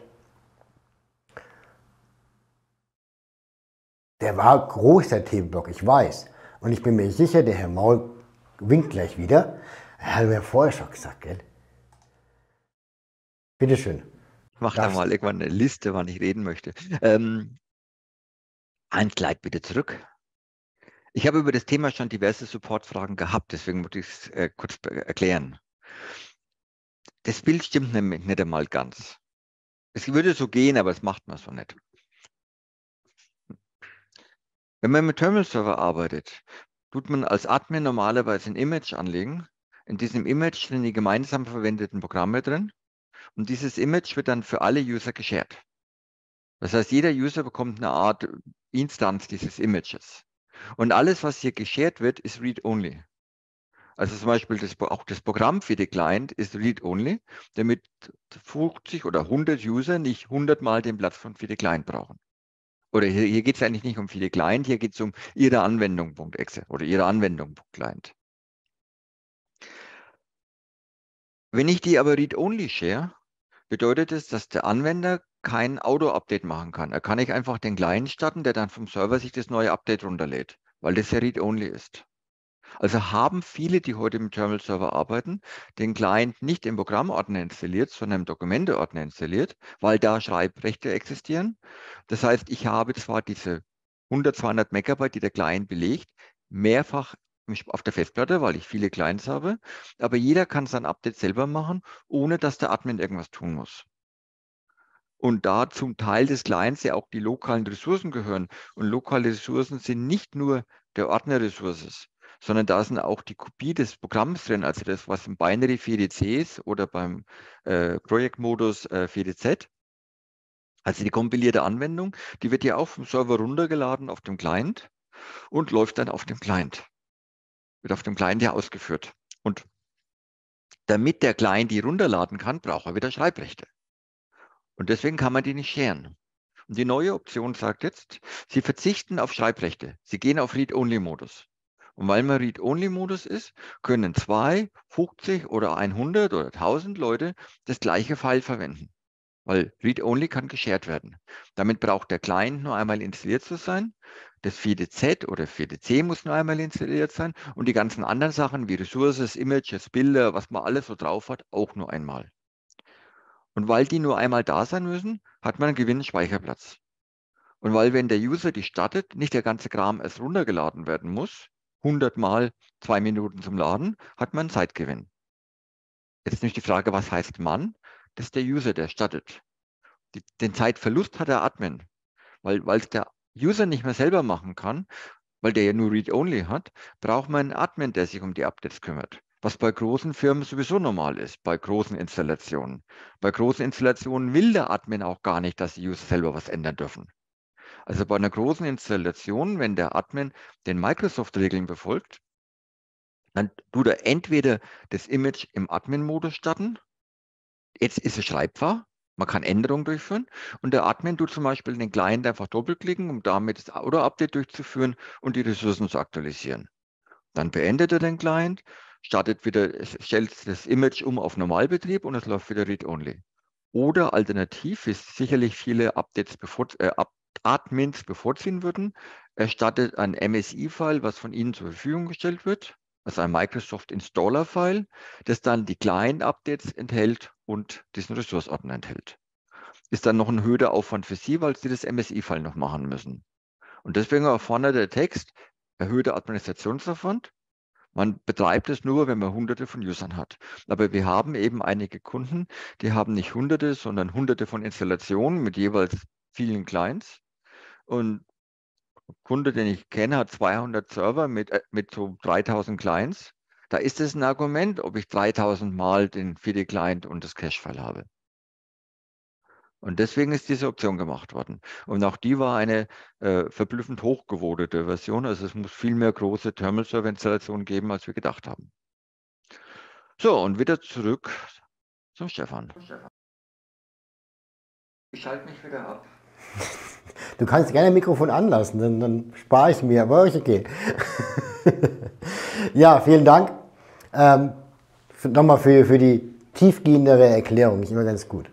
Der war groß, der Themenblock, ich weiß. Und ich bin mir sicher, der Herr Maul winkt gleich wieder. Er hat mir vorher schon gesagt, gell? Bitteschön. Ich mache da mal irgendwann eine Liste, wann ich reden möchte. Ähm, ein Slide bitte zurück. Ich habe über das Thema schon diverse Supportfragen gehabt, deswegen muss ich es äh, kurz erklären. Das Bild stimmt nämlich nicht einmal ganz. Es würde so gehen, aber es macht man so nicht. Wenn man mit Terminal Server arbeitet, tut man als Admin normalerweise ein Image anlegen. In diesem Image sind die gemeinsam verwendeten Programme drin. Und dieses Image wird dann für alle User geshared. Das heißt, jeder User bekommt eine Art Instanz dieses Images. Und alles, was hier geshared wird, ist Read-Only. Also zum Beispiel das, auch das Programm für die Client ist Read-Only, damit fünfzig oder hundert User nicht hundert Mal den Platz von für die Client brauchen. Oder hier, hier geht es eigentlich nicht um viele Client, hier geht es um ihre Anwendung.exe oder ihre Anwendung.client. Wenn ich die aber Read-Only share, bedeutet es, dass der Anwender kein Auto-Update machen kann. Er kann nicht einfach den Client starten, der dann vom Server sich das neue Update runterlädt, weil das ja Read-Only ist. Also haben viele, die heute im Terminal-Server arbeiten, den Client nicht im Programmordner installiert, sondern im Dokumente-Ordner installiert, weil da Schreibrechte existieren. Das heißt, ich habe zwar diese hundert, zweihundert Megabyte, die der Client belegt, mehrfach auf der Festplatte, weil ich viele Clients habe, aber jeder kann sein Update selber machen, ohne dass der Admin irgendwas tun muss. Und da zum Teil des Clients ja auch die lokalen Ressourcen gehören. Und lokale Ressourcen sind nicht nur der Ordner Resources, sondern da sind auch die Kopie des Programms drin, also das, was im Binary vier D C ist oder beim äh, Projektmodus äh, vier D Z. Also die kompilierte Anwendung, die wird ja auch vom Server runtergeladen auf dem Client und läuft dann auf dem Client. Wird auf dem Client ja ausgeführt. Und damit der Client die runterladen kann, braucht er wieder Schreibrechte. Und deswegen kann man die nicht sharen. Und die neue Option sagt jetzt, Sie verzichten auf Schreibrechte. Sie gehen auf Read-Only-Modus. Und weil man Read-Only-Modus ist, können zwei, fünfzig oder hundert oder tausend Leute das gleiche File verwenden. Weil Read-Only kann geshared werden. Damit braucht der Client nur einmal installiert zu sein. Das vier D Z oder vier D C muss nur einmal installiert sein. Und die ganzen anderen Sachen wie Resources, Images, Bilder, was man alles so drauf hat, auch nur einmal. Und weil die nur einmal da sein müssen, hat man einen gewinnenden Speicherplatz. Und weil, wenn der User die startet, nicht der ganze Kram erst runtergeladen werden muss, hundert Mal zwei Minuten zum Laden, hat man einen Zeitgewinn. Jetzt nicht die Frage, was heißt Mann? Das ist der User, der startet. Die, den Zeitverlust hat der Admin, weil es der User nicht mehr selber machen kann, weil der ja nur Read-Only hat, braucht man einen Admin, der sich um die Updates kümmert. Was bei großen Firmen sowieso normal ist, bei großen Installationen. Bei großen Installationen will der Admin auch gar nicht, dass die User selber was ändern dürfen. Also bei einer großen Installation, wenn der Admin den Microsoft-Regeln befolgt, dann tut er entweder das Image im Admin-Modus starten. Jetzt ist es schreibbar. Man kann Änderungen durchführen. Und der Admin tut zum Beispiel den Client einfach doppelklicken, um damit das Auto-Update durchzuführen und die Ressourcen zu aktualisieren. Dann beendet er den Client, startet wieder, stellt das Image um auf Normalbetrieb und es läuft wieder Read-Only. Oder alternativ, wie es sicherlich viele Updates bevor, äh, Admins bevorziehen würden, er startet ein M S I-File, was von Ihnen zur Verfügung gestellt wird, also ein Microsoft Installer-File, das dann die Client-Updates enthält und diesen Ressource-Ordner enthält. Ist dann noch ein höherer Aufwand für Sie, weil Sie das M S I-File noch machen müssen. Und deswegen auch vorne der Text, erhöhter Administrationsaufwand. Man betreibt es nur, wenn man hunderte von Usern hat. Aber wir haben eben einige Kunden, die haben nicht hunderte, sondern hunderte von Installationen mit jeweils vielen Clients. Und ein Kunde, den ich kenne, hat zweihundert Server mit, äh, mit so dreitausend Clients. Da ist es ein Argument, ob ich dreitausend Mal den F I D I-Client und das Cache-File habe. Und deswegen ist diese Option gemacht worden. Und auch die war eine äh, verblüffend hochgevotete Version. Also es muss viel mehr große Terminal-Server-Installationen geben, als wir gedacht haben. So, und wieder zurück zum Stefan. Ich schalte mich wieder ab. Du kannst gerne ein Mikrofon anlassen, dann, dann spare ich mir, aber okay. Ja, vielen Dank. Ähm, Nochmal für, für die tiefgehendere Erklärung, ist immer ganz gut.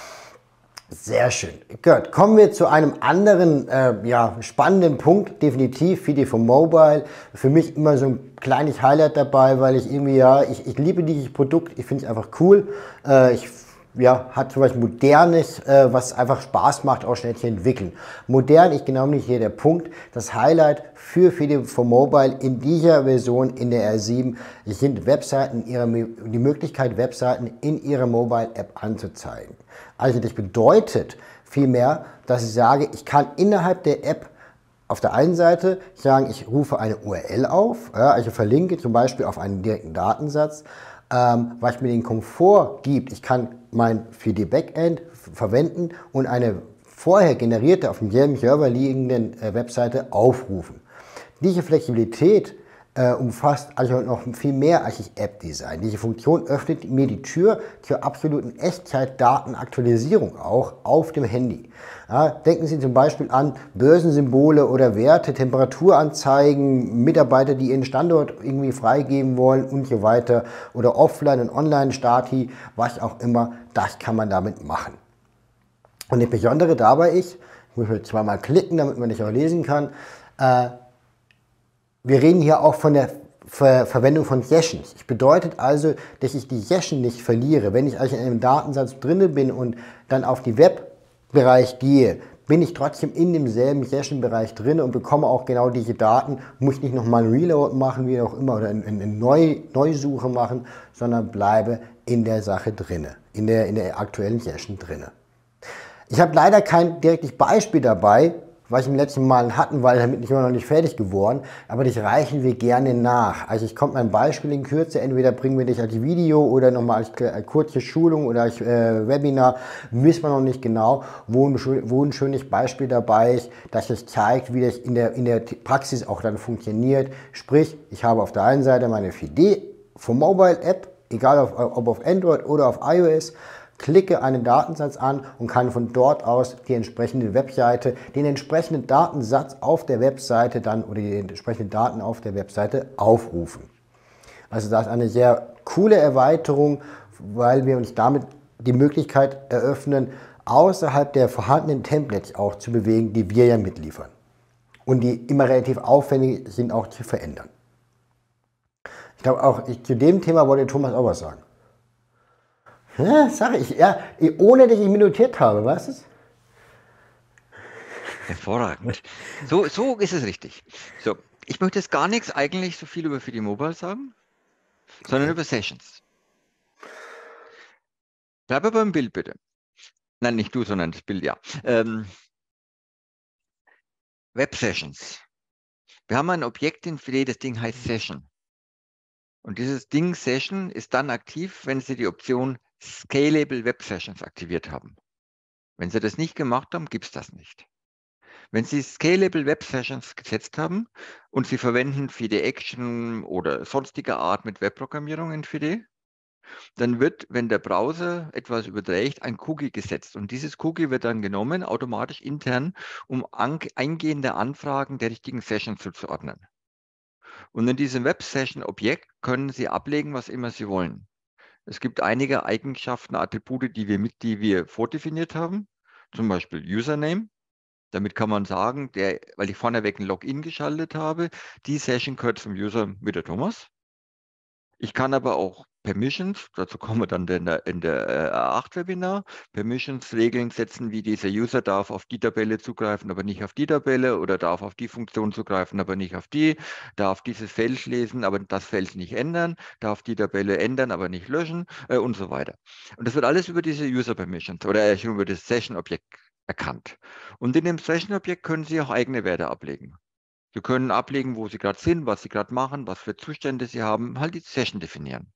Sehr schön. Gut, kommen wir zu einem anderen äh, ja, spannenden Punkt, definitiv F I D I for Mobile. Für mich immer so ein kleines Highlight dabei, weil ich irgendwie, ja, ich, ich liebe dieses Produkt, ich finde es einfach cool. Äh, ich ja, hat so was Modernes, äh, was einfach Spaß macht, auch schnell zu entwickeln. Modern ist genau nicht hier der Punkt. Das Highlight für F I D I for Mobile in dieser Version, in der R sieben, sind Webseiten, ihre, die Möglichkeit, Webseiten in ihrer Mobile-App anzuzeigen. Also das bedeutet vielmehr, dass ich sage, ich kann innerhalb der App auf der einen Seite sagen, ich rufe eine U R L auf, ja, also verlinke zum Beispiel auf einen direkten Datensatz, ähm, was mir den Komfort gibt. Ich kann mein F I D I-Backend verwenden und eine vorher generierte, auf demselben Server liegenden äh, Webseite aufrufen. Diese Flexibilität äh, umfasst also noch viel mehr als das App-Design. Diese Funktion öffnet mir die Tür zur absoluten Echtzeit-Datenaktualisierung auch auf dem Handy. Ja, denken Sie zum Beispiel an Börsensymbole oder Werte, Temperaturanzeigen, Mitarbeiter, die ihren Standort irgendwie freigeben wollen und so weiter oder Offline- und Online-Stati, was auch immer, das kann man damit machen. Und das Besondere dabei ist, ich muss jetzt zweimal klicken, damit man das auch lesen kann, äh, wir reden hier auch von der Ver Verwendung von Sessions. Das bedeutet also, dass ich die Session nicht verliere. Wenn ich also in einem Datensatz drinne bin und dann auf die Webbereich gehe, bin ich trotzdem in demselben Session-Bereich drin und bekomme auch genau diese Daten, muss nicht nochmal einen Reload machen, wie auch immer, oder eine, eine Neu Neusuche machen, sondern bleibe in der Sache drinne, in der, in der aktuellen Session drinne. Ich habe leider kein direktes Beispiel dabei, was ich im letzten Mal hatten, weil damit ich immer noch nicht fertig geworden, aber das reichen wir gerne nach. Also ich komme ein Beispiel in Kürze, entweder bringen wir dich als Video oder nochmal als äh, kurze Schulung oder als äh, Webinar, wissen wir noch nicht genau, wo ein, wo ein schönes Beispiel dabei ist, dass es zeigt, wie das in der, in der Praxis auch dann funktioniert. Sprich, ich habe auf der einen Seite meine F I D I for Mobile App, egal auf, ob auf Android oder auf iOS, klicke einen Datensatz an und kann von dort aus die entsprechende Webseite, den entsprechenden Datensatz auf der Webseite dann oder die entsprechenden Daten auf der Webseite aufrufen. Also das ist eine sehr coole Erweiterung, weil wir uns damit die Möglichkeit eröffnen, außerhalb der vorhandenen Templates auch zu bewegen, die wir ja mitliefern und die immer relativ aufwendig sind auch zu verändern. Ich glaube auch, ich, zu dem Thema wollte Thomas auch was sagen. Ja, sag ich, ja, ohne dass ich mich notiert habe, weißt du? Hervorragend. So, so ist es richtig. So, ich möchte jetzt gar nichts eigentlich so viel über F I D I Mobile sagen, sondern über Sessions. Bleibe beim Bild bitte. Nein, nicht du, sondern das Bild, ja. Ähm, Web Sessions. Wir haben ein Objekt in Filet, das Ding heißt Session. Und dieses Ding Session ist dann aktiv, wenn Sie die Option Scalable Web Sessions aktiviert haben. Wenn Sie das nicht gemacht haben, gibt es das nicht. Wenn Sie Scalable Web Sessions gesetzt haben und Sie verwenden Fide Action oder sonstige Art mit Webprogrammierung in Fide, dann wird, wenn der Browser etwas überträgt, ein Cookie gesetzt. Und dieses Cookie wird dann genommen, automatisch intern, um an, eingehende Anfragen der richtigen Session zuzuordnen. Und in diesem Web-Session-Objekt können Sie ablegen, was immer Sie wollen. Es gibt einige Eigenschaften, Attribute, die wir, mit, die wir vordefiniert haben, zum Beispiel Username. Damit kann man sagen, der, weil ich vorneweg ein Login geschaltet habe, die Session gehört zum User mit der Thomas. Ich kann aber auch Permissions, dazu kommen wir dann in der, in der äh, A acht Webinar, Permissions-Regeln setzen, wie dieser User darf auf die Tabelle zugreifen, aber nicht auf die Tabelle oder darf auf die Funktion zugreifen, aber nicht auf die, darf dieses Feld lesen, aber das Feld nicht ändern, darf die Tabelle ändern, aber nicht löschen äh, und so weiter. Und das wird alles über diese User-Permissions oder äh, über das Session-Objekt erkannt. Und in dem Session-Objekt können Sie auch eigene Werte ablegen. Sie können ablegen, wo Sie gerade sind, was Sie gerade machen, was für Zustände Sie haben, halt die Session definieren.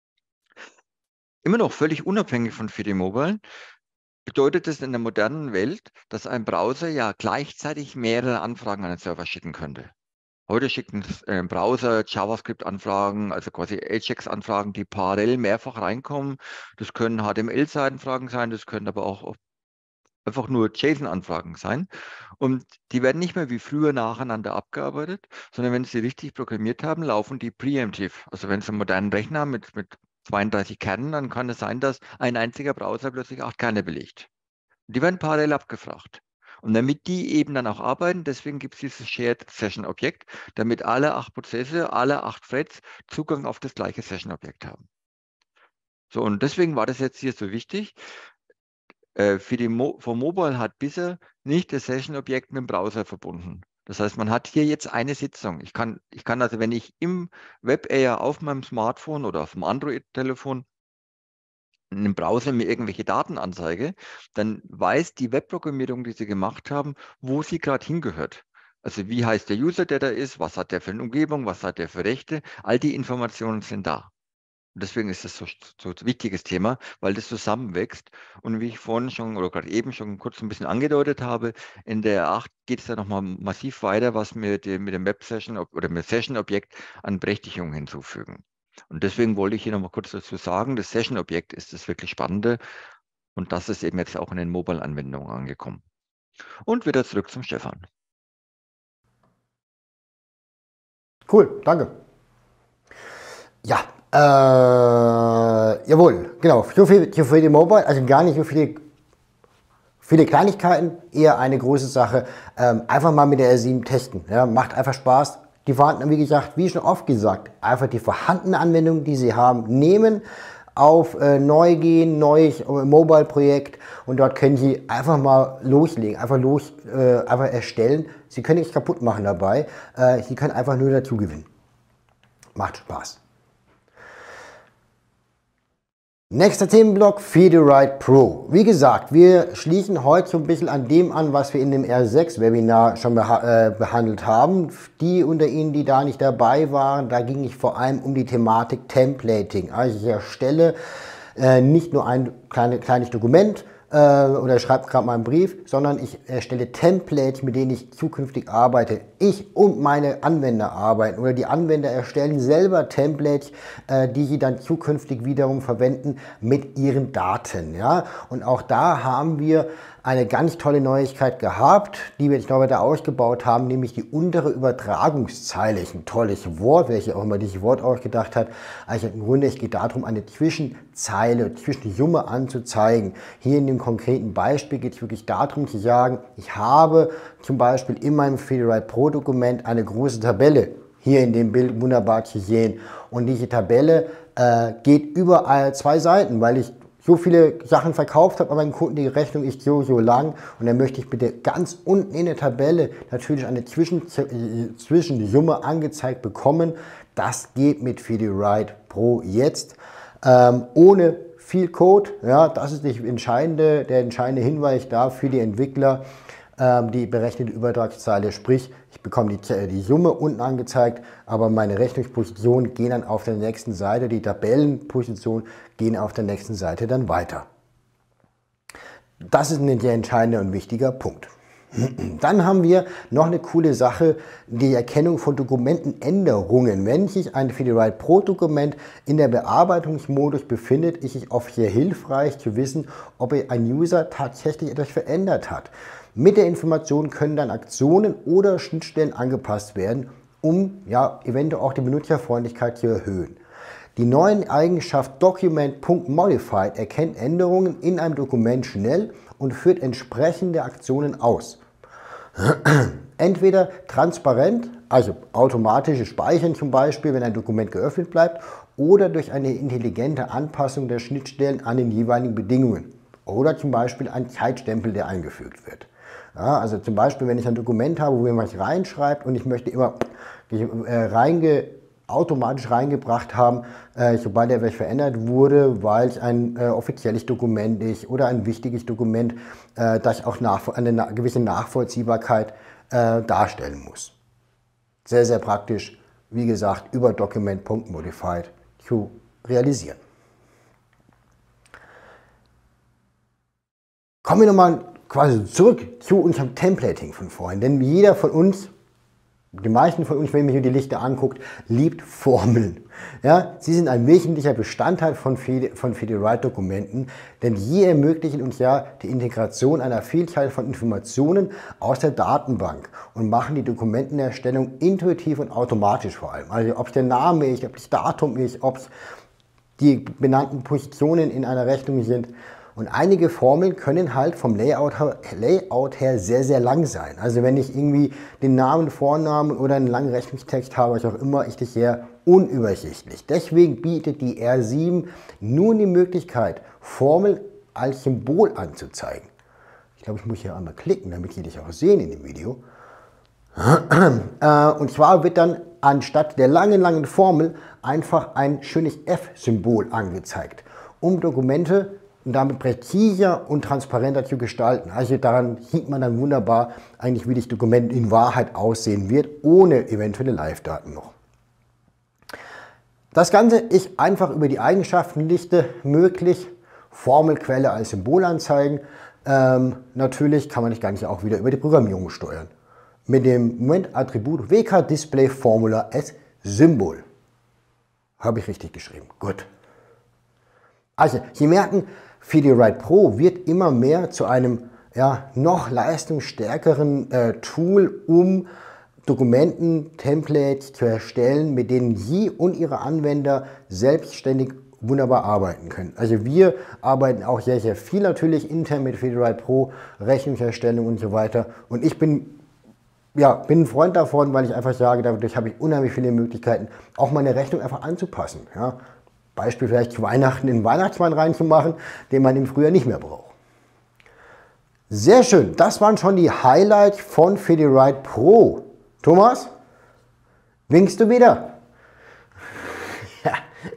Immer noch völlig unabhängig von Fide Mobile bedeutet es in der modernen Welt, dass ein Browser ja gleichzeitig mehrere Anfragen an den Server schicken könnte. Heute schickt ein Browser JavaScript-Anfragen, also quasi Ajax-Anfragen, die parallel mehrfach reinkommen. Das können H T M L-Seitenfragen sein, das können aber auch einfach nur JSON-Anfragen sein. Und die werden nicht mehr wie früher nacheinander abgearbeitet, sondern wenn Sie richtig programmiert haben, laufen die preemptive. Also wenn Sie einen modernen Rechner haben mit, mit zweiunddreißig Kernen, dann kann es sein, dass ein einziger Browser plötzlich acht Kerne belegt. Die werden parallel abgefragt. Und damit die eben dann auch arbeiten, deswegen gibt es dieses Shared Session Objekt, damit alle acht Prozesse, alle acht Threads Zugang auf das gleiche Session Objekt haben. So, und deswegen war das jetzt hier so wichtig. Für die Mo für Mobile hat bisher nicht das Session-Objekt mit dem Browser verbunden. Das heißt, man hat hier jetzt eine Sitzung. Ich kann, ich kann also, wenn ich im Web-Air auf meinem Smartphone oder auf dem Android-Telefon in einem Browser mir irgendwelche Daten anzeige, dann weiß die Webprogrammierung, die Sie gemacht haben, wo sie gerade hingehört. Also wie heißt der User, der da ist, was hat der für eine Umgebung, was hat der für Rechte, all die Informationen sind da. Und deswegen ist das so, so ein wichtiges Thema, weil das zusammenwächst. Und wie ich vorhin schon oder gerade eben schon kurz ein bisschen angedeutet habe, in der acht geht es ja nochmal massiv weiter, was wir mit, mit dem Web-Session oder mit Session-Objekt an Berechtigungen hinzufügen. Und deswegen wollte ich hier nochmal kurz dazu sagen, das Session-Objekt ist das wirklich Spannende und das ist eben jetzt auch in den Mobile-Anwendungen angekommen. Und wieder zurück zum Stefan. Cool, danke. Ja, äh, jawohl, genau, so viel für die Mobile, also gar nicht so viele, viele Kleinigkeiten, eher eine große Sache. Ähm, einfach mal mit der R sieben testen, ja, macht einfach Spaß. Die vorhandenen, wie gesagt, wie schon oft gesagt, einfach die vorhandene Anwendung, die Sie haben, nehmen, auf äh, neu gehen, neues äh, Mobile-Projekt und dort können Sie einfach mal loslegen, einfach los, äh, einfach erstellen. Sie können nichts kaputt machen dabei, äh, Sie können einfach nur dazu gewinnen. Macht Spaß. Nächster Themenblock, FideWrite Pro. Wie gesagt, wir schließen heute so ein bisschen an dem an, was wir in dem R sechs Webinar schon beha äh, behandelt haben. Die unter Ihnen, die da nicht dabei waren, da ging es vor allem um die Thematik Templating. Also ich erstelle äh, nicht nur ein kleine, kleines Dokument, oder schreibe gerade mal einen Brief, sondern ich erstelle Templates, mit denen ich zukünftig arbeite. Ich und meine Anwender arbeiten oder die Anwender erstellen selber Templates, äh, die sie dann zukünftig wiederum verwenden mit ihren Daten. Ja? Und auch da haben wir eine ganz tolle Neuigkeit gehabt, die wir jetzt noch weiter ausgebaut haben, nämlich die untere Übertragungszeile. Ist ein tolles Wort, wer sich auch immer dieses Wort ausgedacht hat. Also im Grunde, es geht darum, eine Zwischenzeile, Zwischensumme anzuzeigen. Hier in dem konkreten Beispiel geht es wirklich darum zu sagen, ich habe zum Beispiel in meinem FideWrite Pro Dokument eine große Tabelle, hier in dem Bild wunderbar zu sehen. Und diese Tabelle äh, geht überall zwei Seiten, weil ich so viele Sachen verkauft habe, aber meinem Kunden die Rechnung ist so, so lang und dann möchte ich bitte ganz unten in der Tabelle natürlich eine Zwischen Zwischensumme angezeigt bekommen. Das geht mit FideWrite Pro jetzt ähm, ohne viel Code, ja, das ist die entscheidende, der entscheidende Hinweis da für die Entwickler, ähm, die berechnete Übertragszeile, sprich, ich bekomme die, die Summe unten angezeigt, aber meine Rechnungspositionen gehen dann auf der nächsten Seite, die Tabellenpositionen gehen auf der nächsten Seite dann weiter. Das ist ein sehr entscheidender und wichtiger Punkt. Dann haben wir noch eine coole Sache, die Erkennung von Dokumentenänderungen. Wenn sich ein Fediwrite Pro Dokument in der Bearbeitungsmodus befindet, ist es oft sehr hilfreich zu wissen, ob ein User tatsächlich etwas verändert hat. Mit der Information können dann Aktionen oder Schnittstellen angepasst werden, um ja, eventuell auch die Benutzerfreundlichkeit zu erhöhen. Die neue Eigenschaft Document.Modified erkennt Änderungen in einem Dokument schnell und führt entsprechende Aktionen aus. Entweder transparent, also automatisches Speichern zum Beispiel, wenn ein Dokument geöffnet bleibt, oder durch eine intelligente Anpassung der Schnittstellen an den jeweiligen Bedingungen. Oder zum Beispiel ein Zeitstempel, der eingefügt wird. Ja, also zum Beispiel, wenn ich ein Dokument habe, wo mir was reinschreibt und ich möchte immer äh, reinge automatisch reingebracht haben, äh, sobald etwas verändert wurde, weil es ein äh, offizielles Dokument ist oder ein wichtiges Dokument, äh, das auch nach, eine na gewisse Nachvollziehbarkeit äh, darstellen muss. Sehr, sehr praktisch, wie gesagt, über Document.Modified zu realisieren. Kommen wir nochmal quasi zurück zu unserem Templating von vorhin, denn jeder von uns, die meisten von uns, wenn man sich die Liste anguckt, liebt Formeln. Ja, sie sind ein wesentlicher Bestandteil von, von Fediwrite-Dokumenten, denn sie ermöglichen uns ja die Integration einer Vielzahl von Informationen aus der Datenbank und machen die Dokumentenerstellung intuitiv und automatisch vor allem. Also ob es der Name ist, ob das Datum ist, ob es die benannten Positionen in einer Rechnung sind. Und einige Formeln können halt vom Layout her, Layout her sehr, sehr lang sein. Also wenn ich irgendwie den Namen, Vornamen oder einen langen Rechnungstext habe, was auch immer, ist das sehr unübersichtlich. Deswegen bietet die R sieben nun die Möglichkeit, Formeln als Symbol anzuzeigen. Ich glaube, ich muss hier einmal klicken, damit Sie das auch sehen in dem Video. Und zwar wird dann anstatt der langen, langen Formel einfach ein schönes F-Symbol angezeigt, um Dokumente und damit präziser und transparenter zu gestalten. Also daran sieht man dann wunderbar eigentlich, wie das Dokument in Wahrheit aussehen wird, ohne eventuelle Live-Daten noch. Das Ganze ist einfach über die Eigenschaftenliste möglich. Formelquelle als Symbol anzeigen. Ähm, natürlich kann man das Ganze auch wieder über die Programmierung steuern. Mit dem Moment-Attribut W K Display Formula as Symbol. Habe ich richtig geschrieben. Gut. Also, Sie merken, Fediwrite Pro wird immer mehr zu einem ja, noch leistungsstärkeren äh, Tool, um Dokumenten, Templates zu erstellen, mit denen Sie und Ihre Anwender selbstständig wunderbar arbeiten können. Also wir arbeiten auch sehr, sehr viel natürlich intern mit Fediwrite Pro, Rechnungserstellung und so weiter. Und ich bin, ja, bin ein Freund davon, weil ich einfach sage, dadurch habe ich unheimlich viele Möglichkeiten, auch meine Rechnung einfach anzupassen. Ja. Beispiel vielleicht zu Weihnachten in den Weihnachtsmann reinzumachen, den man im Frühjahr nicht mehr braucht. Sehr schön, das waren schon die Highlights von Fediwrite Pro. Thomas, winkst du wieder? Ja.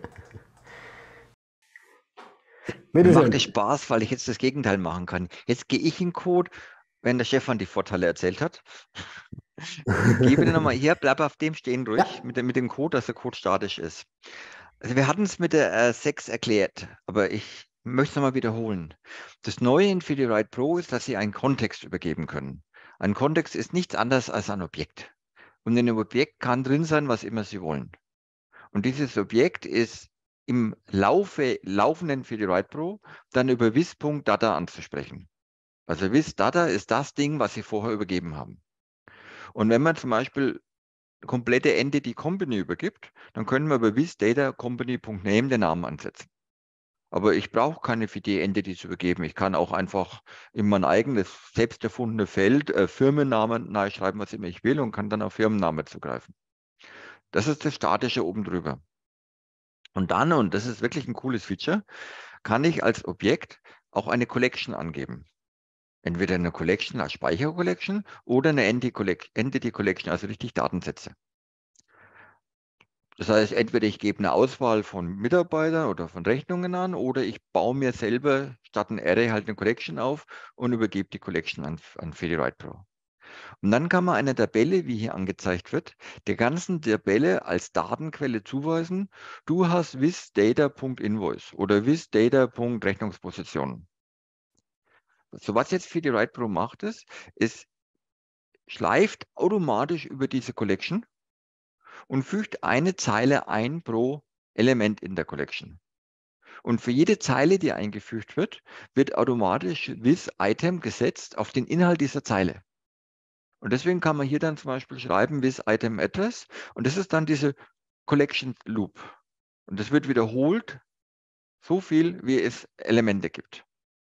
Mir macht es Spaß, weil ich jetzt das Gegenteil machen kann. Jetzt gehe ich in Code, wenn der Stefan die Vorteile erzählt hat. Gebe dir nochmal hier, bleib auf dem stehen ruhig, ja. mit, dem, mit dem Code, dass der Code statisch ist. Also wir hatten es mit der äh, sechs erklärt, aber ich möchte es nochmal wiederholen. Das Neue in Fediwrite Pro ist, dass Sie einen Kontext übergeben können. Ein Kontext ist nichts anderes als ein Objekt. Und in dem Objekt kann drin sein, was immer Sie wollen. Und dieses Objekt ist im Laufe, laufenden Fediwrite Pro dann über Vis.Data anzusprechen. Also Vis.Data ist das Ding, was Sie vorher übergeben haben. Und wenn man zum Beispiel komplette Entity Company übergibt, dann können wir bei Vis.Data Company.Name den Namen ansetzen. Aber ich brauche keine für die Entities übergeben. Ich kann auch einfach in mein eigenes, selbst erfundene Feld äh, Firmennamen neu schreiben, was immer ich will, und kann dann auf Firmennamen zugreifen. Das ist das Statische oben drüber. Und dann, und das ist wirklich ein cooles Feature, kann ich als Objekt auch eine Collection angeben. Entweder eine Collection als Speicher-Collection oder eine Entity Collection, also richtig Datensätze. Das heißt, entweder ich gebe eine Auswahl von Mitarbeitern oder von Rechnungen an oder ich baue mir selber statt ein Array halt eine Collection auf und übergebe die Collection an, an Fediwrite Pro. Und dann kann man eine Tabelle, wie hier angezeigt wird, der ganzen Tabelle als Datenquelle zuweisen. Du hast visdata.invoice oder visdata.rechnungsposition. So, was jetzt Fediwrite Pro macht, ist, es schleift automatisch über diese Collection und fügt eine Zeile ein pro Element in der Collection. Und für jede Zeile, die eingefügt wird, wird automatisch with-item gesetzt auf den Inhalt dieser Zeile. Und deswegen kann man hier dann zum Beispiel schreiben with-item-address und das ist dann diese Collection Loop. Und das wird wiederholt, so viel, wie es Elemente gibt.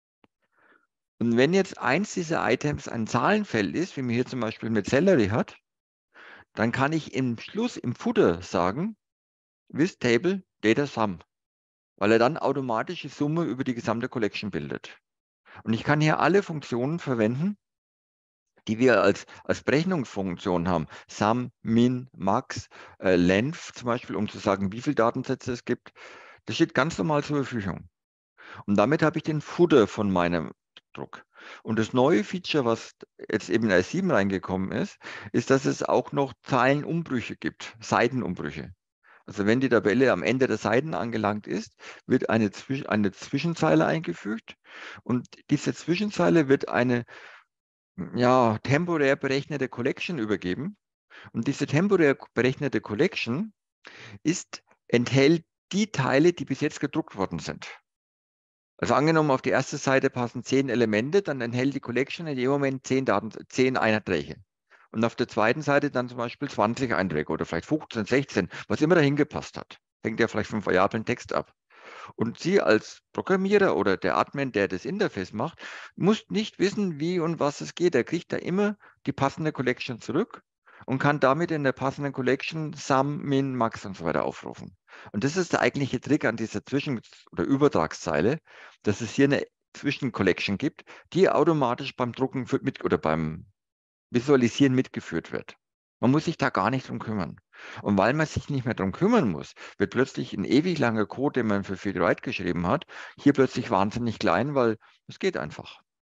Und wenn jetzt eins dieser Items ein Zahlenfeld ist, wie man hier zum Beispiel mit Salary hat, dann kann ich im Schluss, im Footer sagen, with table data sum, weil er dann automatisch die Summe über die gesamte Collection bildet. Und ich kann hier alle Funktionen verwenden, die wir als, als Berechnungsfunktion haben. Sum, Min, Max, äh, Length zum Beispiel, um zu sagen, wie viele Datensätze es gibt. Das steht ganz normal zur Verfügung. Und damit habe ich den Footer von meinem Druck. Und das neue Feature, was jetzt eben in R sieben reingekommen ist, ist, dass es auch noch Zeilenumbrüche gibt, Seitenumbrüche. Also wenn die Tabelle am Ende der Seiten angelangt ist, wird eine, Zwisch eine Zwischenzeile eingefügt und diese Zwischenzeile wird eine ja, temporär berechnete Collection übergeben. Und diese temporär berechnete Collection ist, enthält die Teile, die bis jetzt gedruckt worden sind. Also angenommen, auf die erste Seite passen zehn Elemente, dann enthält die Collection in dem Moment zehn, Daten, zehn Einträge. Und auf der zweiten Seite dann zum Beispiel zwanzig Einträge oder vielleicht fünfzehn, sechzehn, was immer dahin gepasst hat. Hängt ja vielleicht vom variablen Text ab. Und Sie als Programmierer oder der Admin, der das Interface macht, muss nicht wissen, wie und was es geht. Er kriegt da immer die passende Collection zurück und kann damit in der passenden Collection Sum, Min, Max und so weiter aufrufen. Und das ist der eigentliche Trick an dieser Zwischen- oder Übertragszeile, dass es hier eine Zwischencollection gibt, die automatisch beim Drucken mit oder beim Visualisieren mitgeführt wird. Man muss sich da gar nicht drum kümmern. Und weil man sich nicht mehr drum kümmern muss, wird plötzlich ein ewig langer Code, den man für Fediwrite geschrieben hat, hier plötzlich wahnsinnig klein, weil es geht einfach.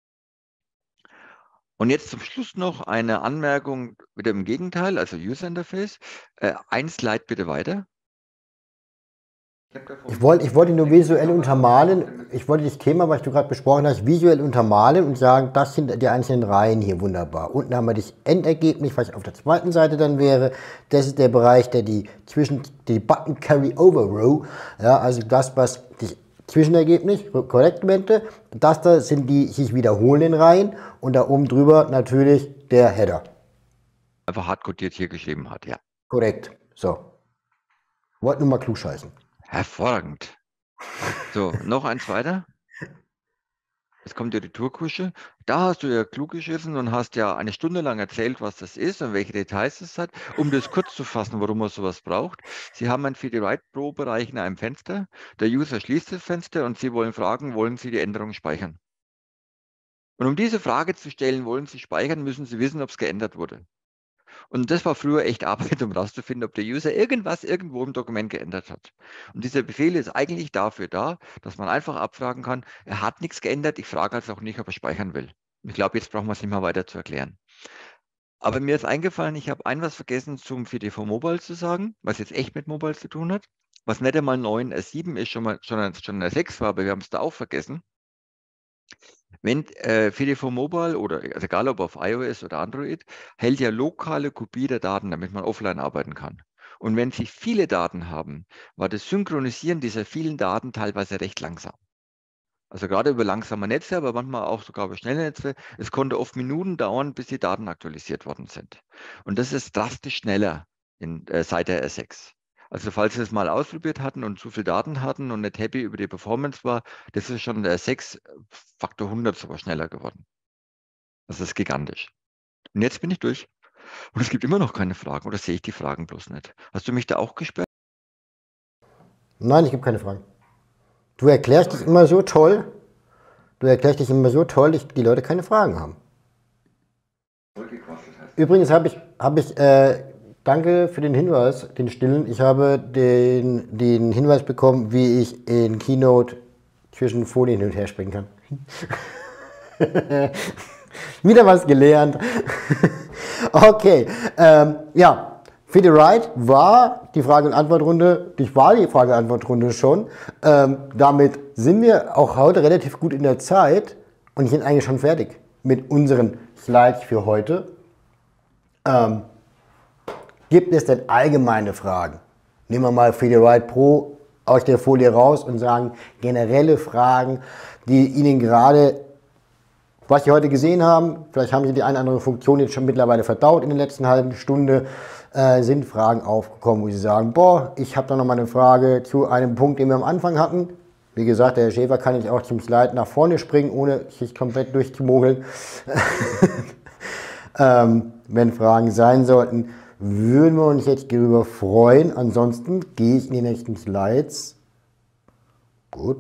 Und jetzt zum Schluss noch eine Anmerkung mit dem Gegenteil, also User Interface. Äh, ein Slide bitte weiter. Ich wollte, ich wollte nur visuell untermalen, ich wollte das Thema, was du gerade besprochen hast, visuell untermalen und sagen, das sind die einzelnen Reihen hier wunderbar. Unten haben wir das Endergebnis, was auf der zweiten Seite dann wäre. Das ist der Bereich, der die zwischen die Button Carryover Row, ja, also das, was die Zwischenergebnis, Korrektamente, das da sind die sich wiederholenden Reihen und da oben drüber natürlich der Header. Einfach hardcodiert hier geschrieben hat, ja. Korrekt, so. Wollte nur mal klugscheißen. Hervorragend. So, noch eins weiter. Jetzt kommt ja die Tourkusche. Da hast du ja klug geschissen und hast ja eine Stunde lang erzählt, was das ist und welche Details es hat. Um das kurz zu fassen, warum man sowas braucht. Sie haben einen Fediwrite Pro-Bereich in einem Fenster. Der User schließt das Fenster und Sie wollen fragen, wollen Sie die Änderung speichern? Und um diese Frage zu stellen, wollen Sie speichern, müssen Sie wissen, ob es geändert wurde. Und das war früher echt Arbeit, um rauszufinden, ob der User irgendwas irgendwo im Dokument geändert hat. Und dieser Befehl ist eigentlich dafür da, dass man einfach abfragen kann, er hat nichts geändert, ich frage also auch nicht, ob er speichern will. Ich glaube, jetzt brauchen wir es nicht mal weiter zu erklären. Aber mir ist eingefallen, ich habe ein was vergessen zum V D V Mobile zu sagen, was jetzt echt mit Mobile zu tun hat. Was nicht einmal neun R sieben ist, schon mal schon, schon R sechs war, aber wir haben es da auch vergessen. Wenn äh, V D V Mobile oder also egal ob auf iOS oder Android, hält ja lokale Kopie der Daten, damit man offline arbeiten kann. Und wenn Sie viele Daten haben, war das Synchronisieren dieser vielen Daten teilweise recht langsam. Also gerade über langsame Netze, aber manchmal auch sogar über schnelle Netze. Es konnte oft Minuten dauern, bis die Daten aktualisiert worden sind. Und das ist drastisch schneller in, äh, seit der R sechs. Also falls Sie es mal ausprobiert hatten und zu viel Daten hatten und nicht happy über die Performance war, das ist schon in der R sechs Faktor hundert sogar schneller geworden. Das ist gigantisch. Und jetzt bin ich durch. Und es gibt immer noch keine Fragen oder sehe ich die Fragen bloß nicht? Hast du mich da auch gesperrt? Nein, ich habe keine Fragen. Du erklärst dich immer so toll, du erklärst dich immer so toll, dass die Leute keine Fragen haben. Übrigens habe ich, hab ich äh, danke für den Hinweis, den stillen. Ich habe den, den Hinweis bekommen, wie ich in Keynote zwischen Folien hin und her springen kann. Wieder was gelernt. Okay, ähm, ja. Für die Ride war die Frage- und Antwortrunde, ich war die Frage- und Antwortrunde schon. Ähm, damit sind wir auch heute relativ gut in der Zeit und ich bin eigentlich schon fertig mit unseren Slides für heute. Ähm, gibt es denn allgemeine Fragen? Nehmen wir mal für die Ride Pro aus der Folie raus und sagen generelle Fragen, die Ihnen gerade, was Sie heute gesehen haben, vielleicht haben Sie die eine oder andere Funktion jetzt schon mittlerweile verdaut in der letzten halben Stunde, äh, sind Fragen aufgekommen, wo Sie sagen, boah, ich habe da noch mal eine Frage zu einem Punkt, den wir am Anfang hatten. Wie gesagt, der Herr Schäfer kann ich auch zum Slide nach vorne springen, ohne sich komplett durchzumogeln. ähm, wenn Fragen sein sollten, würden wir uns jetzt darüber freuen. Ansonsten gehe ich in die nächsten Slides. Gut.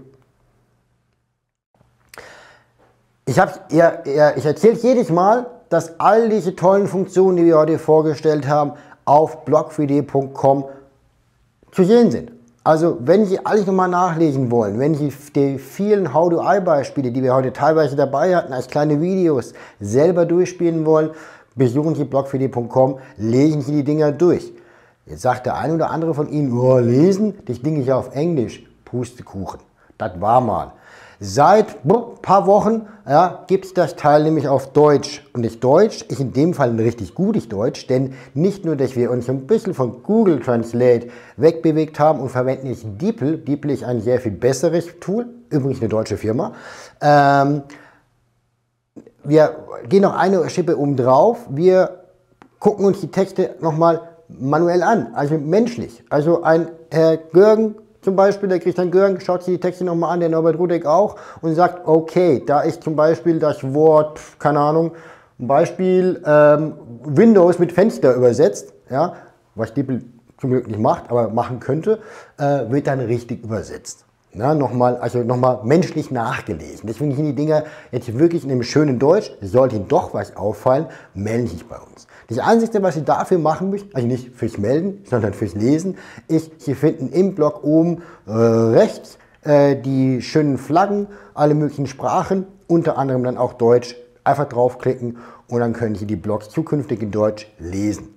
Ich, ja, ja, ich erzähle jedes Mal, dass all diese tollen Funktionen, die wir heute vorgestellt haben, auf blog vier d punkt com zu sehen sind. Also wenn Sie alles nochmal nachlesen wollen, wenn Sie die vielen How-to-I-Beispiele, die wir heute teilweise dabei hatten, als kleine Videos selber durchspielen wollen, besuchen Sie blog vier d punkt com, lesen Sie die Dinger durch. Jetzt sagt der ein oder andere von Ihnen, oh, lesen, das Ding ist ja auf Englisch. Pustekuchen, das war mal. Seit ein paar Wochen ja, gibt es das Teil nämlich auf Deutsch. Und das Deutsch ist in dem Fall ein richtig gutes Deutsch, denn nicht nur, dass wir uns ein bisschen von Google Translate wegbewegt haben und verwenden jetzt DeepL. DeepL ist ein sehr viel besseres Tool, übrigens eine deutsche Firma. Ähm, wir gehen noch eine Schippe oben drauf. Wir gucken uns die Texte nochmal manuell an, also menschlich. Also ein Herr Görgen zum Beispiel, der Christian Görgen schaut sich die Texte nochmal an, der Norbert Rudek auch und sagt, okay, da ist zum Beispiel das Wort, keine Ahnung, ein Beispiel ähm, Windows mit Fenster übersetzt, ja, was DeepL zum Glück nicht macht, aber machen könnte, äh, wird dann richtig übersetzt. Ja, nochmal, also nochmal menschlich nachgelesen. Deswegen sind die Dinger jetzt wirklich in einem schönen Deutsch. Sollte Ihnen doch was auffallen, melden Sie sich bei uns. Das Einzige, was Sie dafür machen müssen, also nicht fürs Melden, sondern fürs Lesen, ist, Sie finden im Blog oben äh, rechts äh, die schönen Flaggen, alle möglichen Sprachen, unter anderem dann auch Deutsch. Einfach draufklicken und dann können Sie die Blogs zukünftig in Deutsch lesen.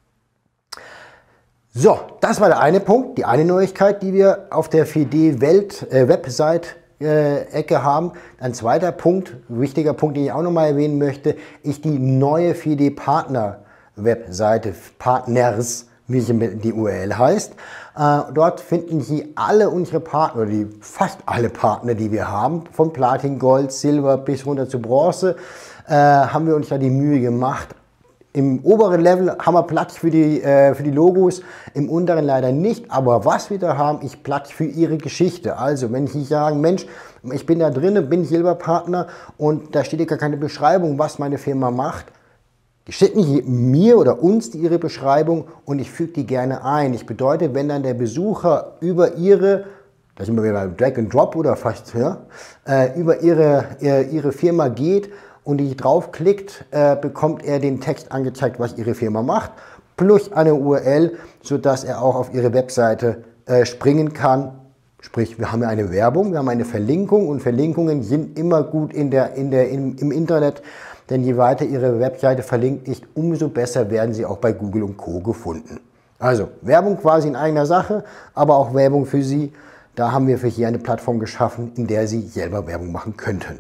So, das war der eine Punkt, die eine Neuigkeit, die wir auf der vier D-Welt-Website äh, Ecke haben. Ein zweiter Punkt, wichtiger Punkt, den ich auch nochmal erwähnen möchte, ist die neue vier D-Partner-Webseite, Partners, wie die U R L heißt. Äh, dort finden Sie alle unsere Partner, oder die, fast alle Partner, die wir haben, von Platin, Gold, Silber bis runter zu Bronze, äh, haben wir uns da die Mühe gemacht. Im oberen Level haben wir Platz für die, äh, für die Logos, im unteren leider nicht. Aber was wir da haben, ist Platz für Ihre Geschichte. Also wenn Sie sagen, Mensch, ich bin da drin, bin Silberpartner und da steht ja gar keine Beschreibung, was meine Firma macht, schicken Sie mir oder uns Ihre Beschreibung und ich füge die gerne ein. Das bedeutet, wenn dann der Besucher über Ihre, da sind wir wieder beim Drag and Drop oder fast, ja, äh, über ihre, ihre, ihre Firma geht, und die draufklickt, äh, bekommt er den Text angezeigt, was Ihre Firma macht, plus eine U R L, sodass er auch auf Ihre Webseite äh, springen kann. Sprich, wir haben ja eine Werbung, wir haben eine Verlinkung und Verlinkungen sind immer gut in der, in der, im, im Internet, denn je weiter Ihre Webseite verlinkt ist, umso besser werden Sie auch bei Google und Co. gefunden. Also Werbung quasi in eigener Sache, aber auch Werbung für Sie. Da haben wir für Sie eine Plattform geschaffen, in der Sie selber Werbung machen könnten.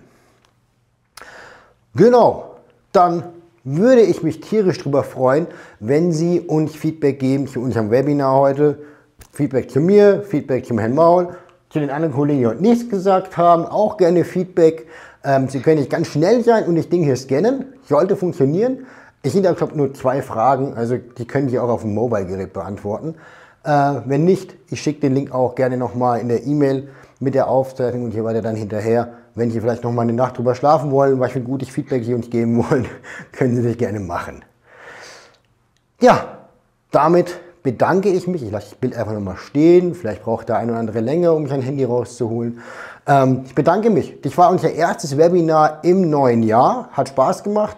Genau, dann würde ich mich tierisch darüber freuen, wenn Sie uns Feedback geben zu unserem Webinar heute. Feedback zu mir, Feedback zum Herrn Maul, zu den anderen Kollegen, die heute nichts gesagt haben, auch gerne Feedback. Ähm, Sie können nicht ganz schnell sein und das Ding hier scannen, sollte funktionieren. Es sind, glaube ich, nur zwei Fragen, also die können Sie auch auf dem Mobile-Gerät beantworten. Äh, wenn nicht, ich schicke den Link auch gerne nochmal in der E-Mail mit der Aufzeichnung und hier weiter dann hinterher. Wenn Sie vielleicht noch mal eine Nacht drüber schlafen wollen, was für ein gutes Feedback Sie uns geben wollen, können Sie das gerne machen. Ja, damit bedanke ich mich. Ich lasse das Bild einfach noch mal stehen. Vielleicht braucht der eine oder andere länger, um sein Handy rauszuholen. Ähm, ich bedanke mich. Das war unser erstes Webinar im neuen Jahr. Hat Spaß gemacht.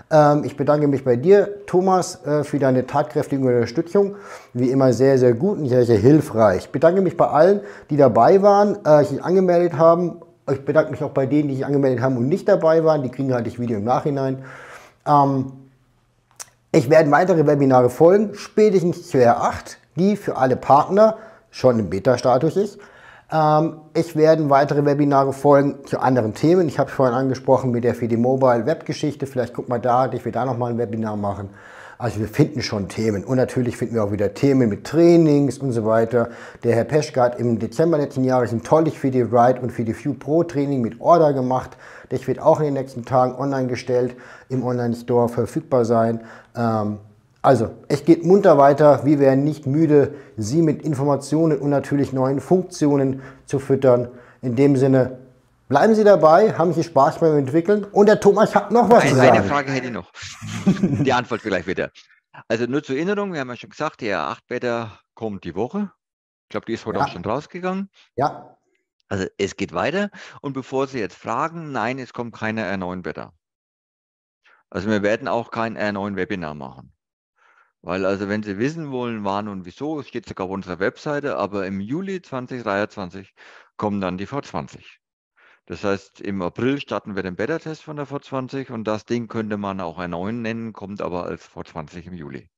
Ähm, ich bedanke mich bei dir, Thomas, äh, für deine tatkräftige Unterstützung. Wie immer sehr, sehr gut und sehr, sehr hilfreich. Ich bedanke mich bei allen, die dabei waren, äh, sich angemeldet haben. Ich bedanke mich auch bei denen, die sich angemeldet haben und nicht dabei waren. Die kriegen halt das Video im Nachhinein. Ähm, ich werde weitere Webinare folgen, spätestens zu R acht, die für alle Partner schon im Beta-Status ist. Ähm, ich werde weitere Webinare folgen zu anderen Themen. Ich habe es vorhin angesprochen mit der für die Mobile-Web-Geschichte. Vielleicht guck mal da, dass wir da nochmal ein Webinar machen. Also wir finden schon Themen. Und natürlich finden wir auch wieder Themen mit Trainings und so weiter. Der Herr Peschke hat im Dezember letzten Jahres ein tolles für die Ride und für die View Pro Training mit Order gemacht. Das wird auch in den nächsten Tagen online gestellt, im Online-Store verfügbar sein. Ähm, Also, es geht munter weiter. Wir werden nicht müde, Sie mit Informationen und natürlich neuen Funktionen zu füttern. In dem Sinne, bleiben Sie dabei, haben Sie Spaß beim Entwickeln. Und der Thomas hat noch was Eine, zu sagen. eine Frage hätte ich noch. Die Antwort vielleicht wieder. Also nur zur Erinnerung, wir haben ja schon gesagt, die R acht Beta kommt die Woche. Ich glaube, die ist heute Ja. auch schon rausgegangen. Ja, Also es geht weiter. Und bevor Sie jetzt fragen, nein, es kommt keine R neun Beta. Also wir werden auch kein R neun Webinar machen. Weil also wenn Sie wissen wollen, wann und wieso, es steht sogar auf unserer Webseite, aber im Juli zweitausenddreiundzwanzig kommen dann die V zwanzig. Das heißt, im April starten wir den Beta-Test von der V zwanzig und das Ding könnte man auch R neun nennen, kommt aber als V zwanzig im Juli.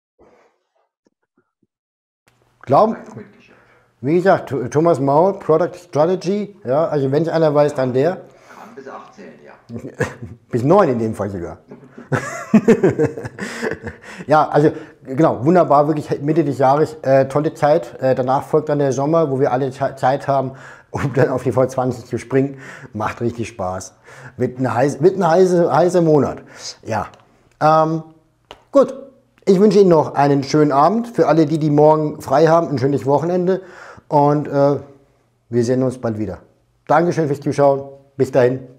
glauben, wie gesagt, Thomas Maul, Product Strategy, ja, also wenn es einer weiß, dann der. Kann bis achtzehn, ja. Bis neun in dem Fall sogar. Ja, also genau, wunderbar, wirklich Mitte des Jahres, äh, tolle Zeit. Äh, danach folgt dann der Sommer, wo wir alle Zeit haben, um dann auf die V zwanzig zu springen. Macht richtig Spaß. Wird ein, heiß, wird ein heißer, heißer Monat. Ja, ähm, gut. Ich wünsche Ihnen noch einen schönen Abend. Für alle, die, die morgen frei haben, ein schönes Wochenende. Und äh, wir sehen uns bald wieder. Dankeschön fürs Zuschauen. Bis dahin.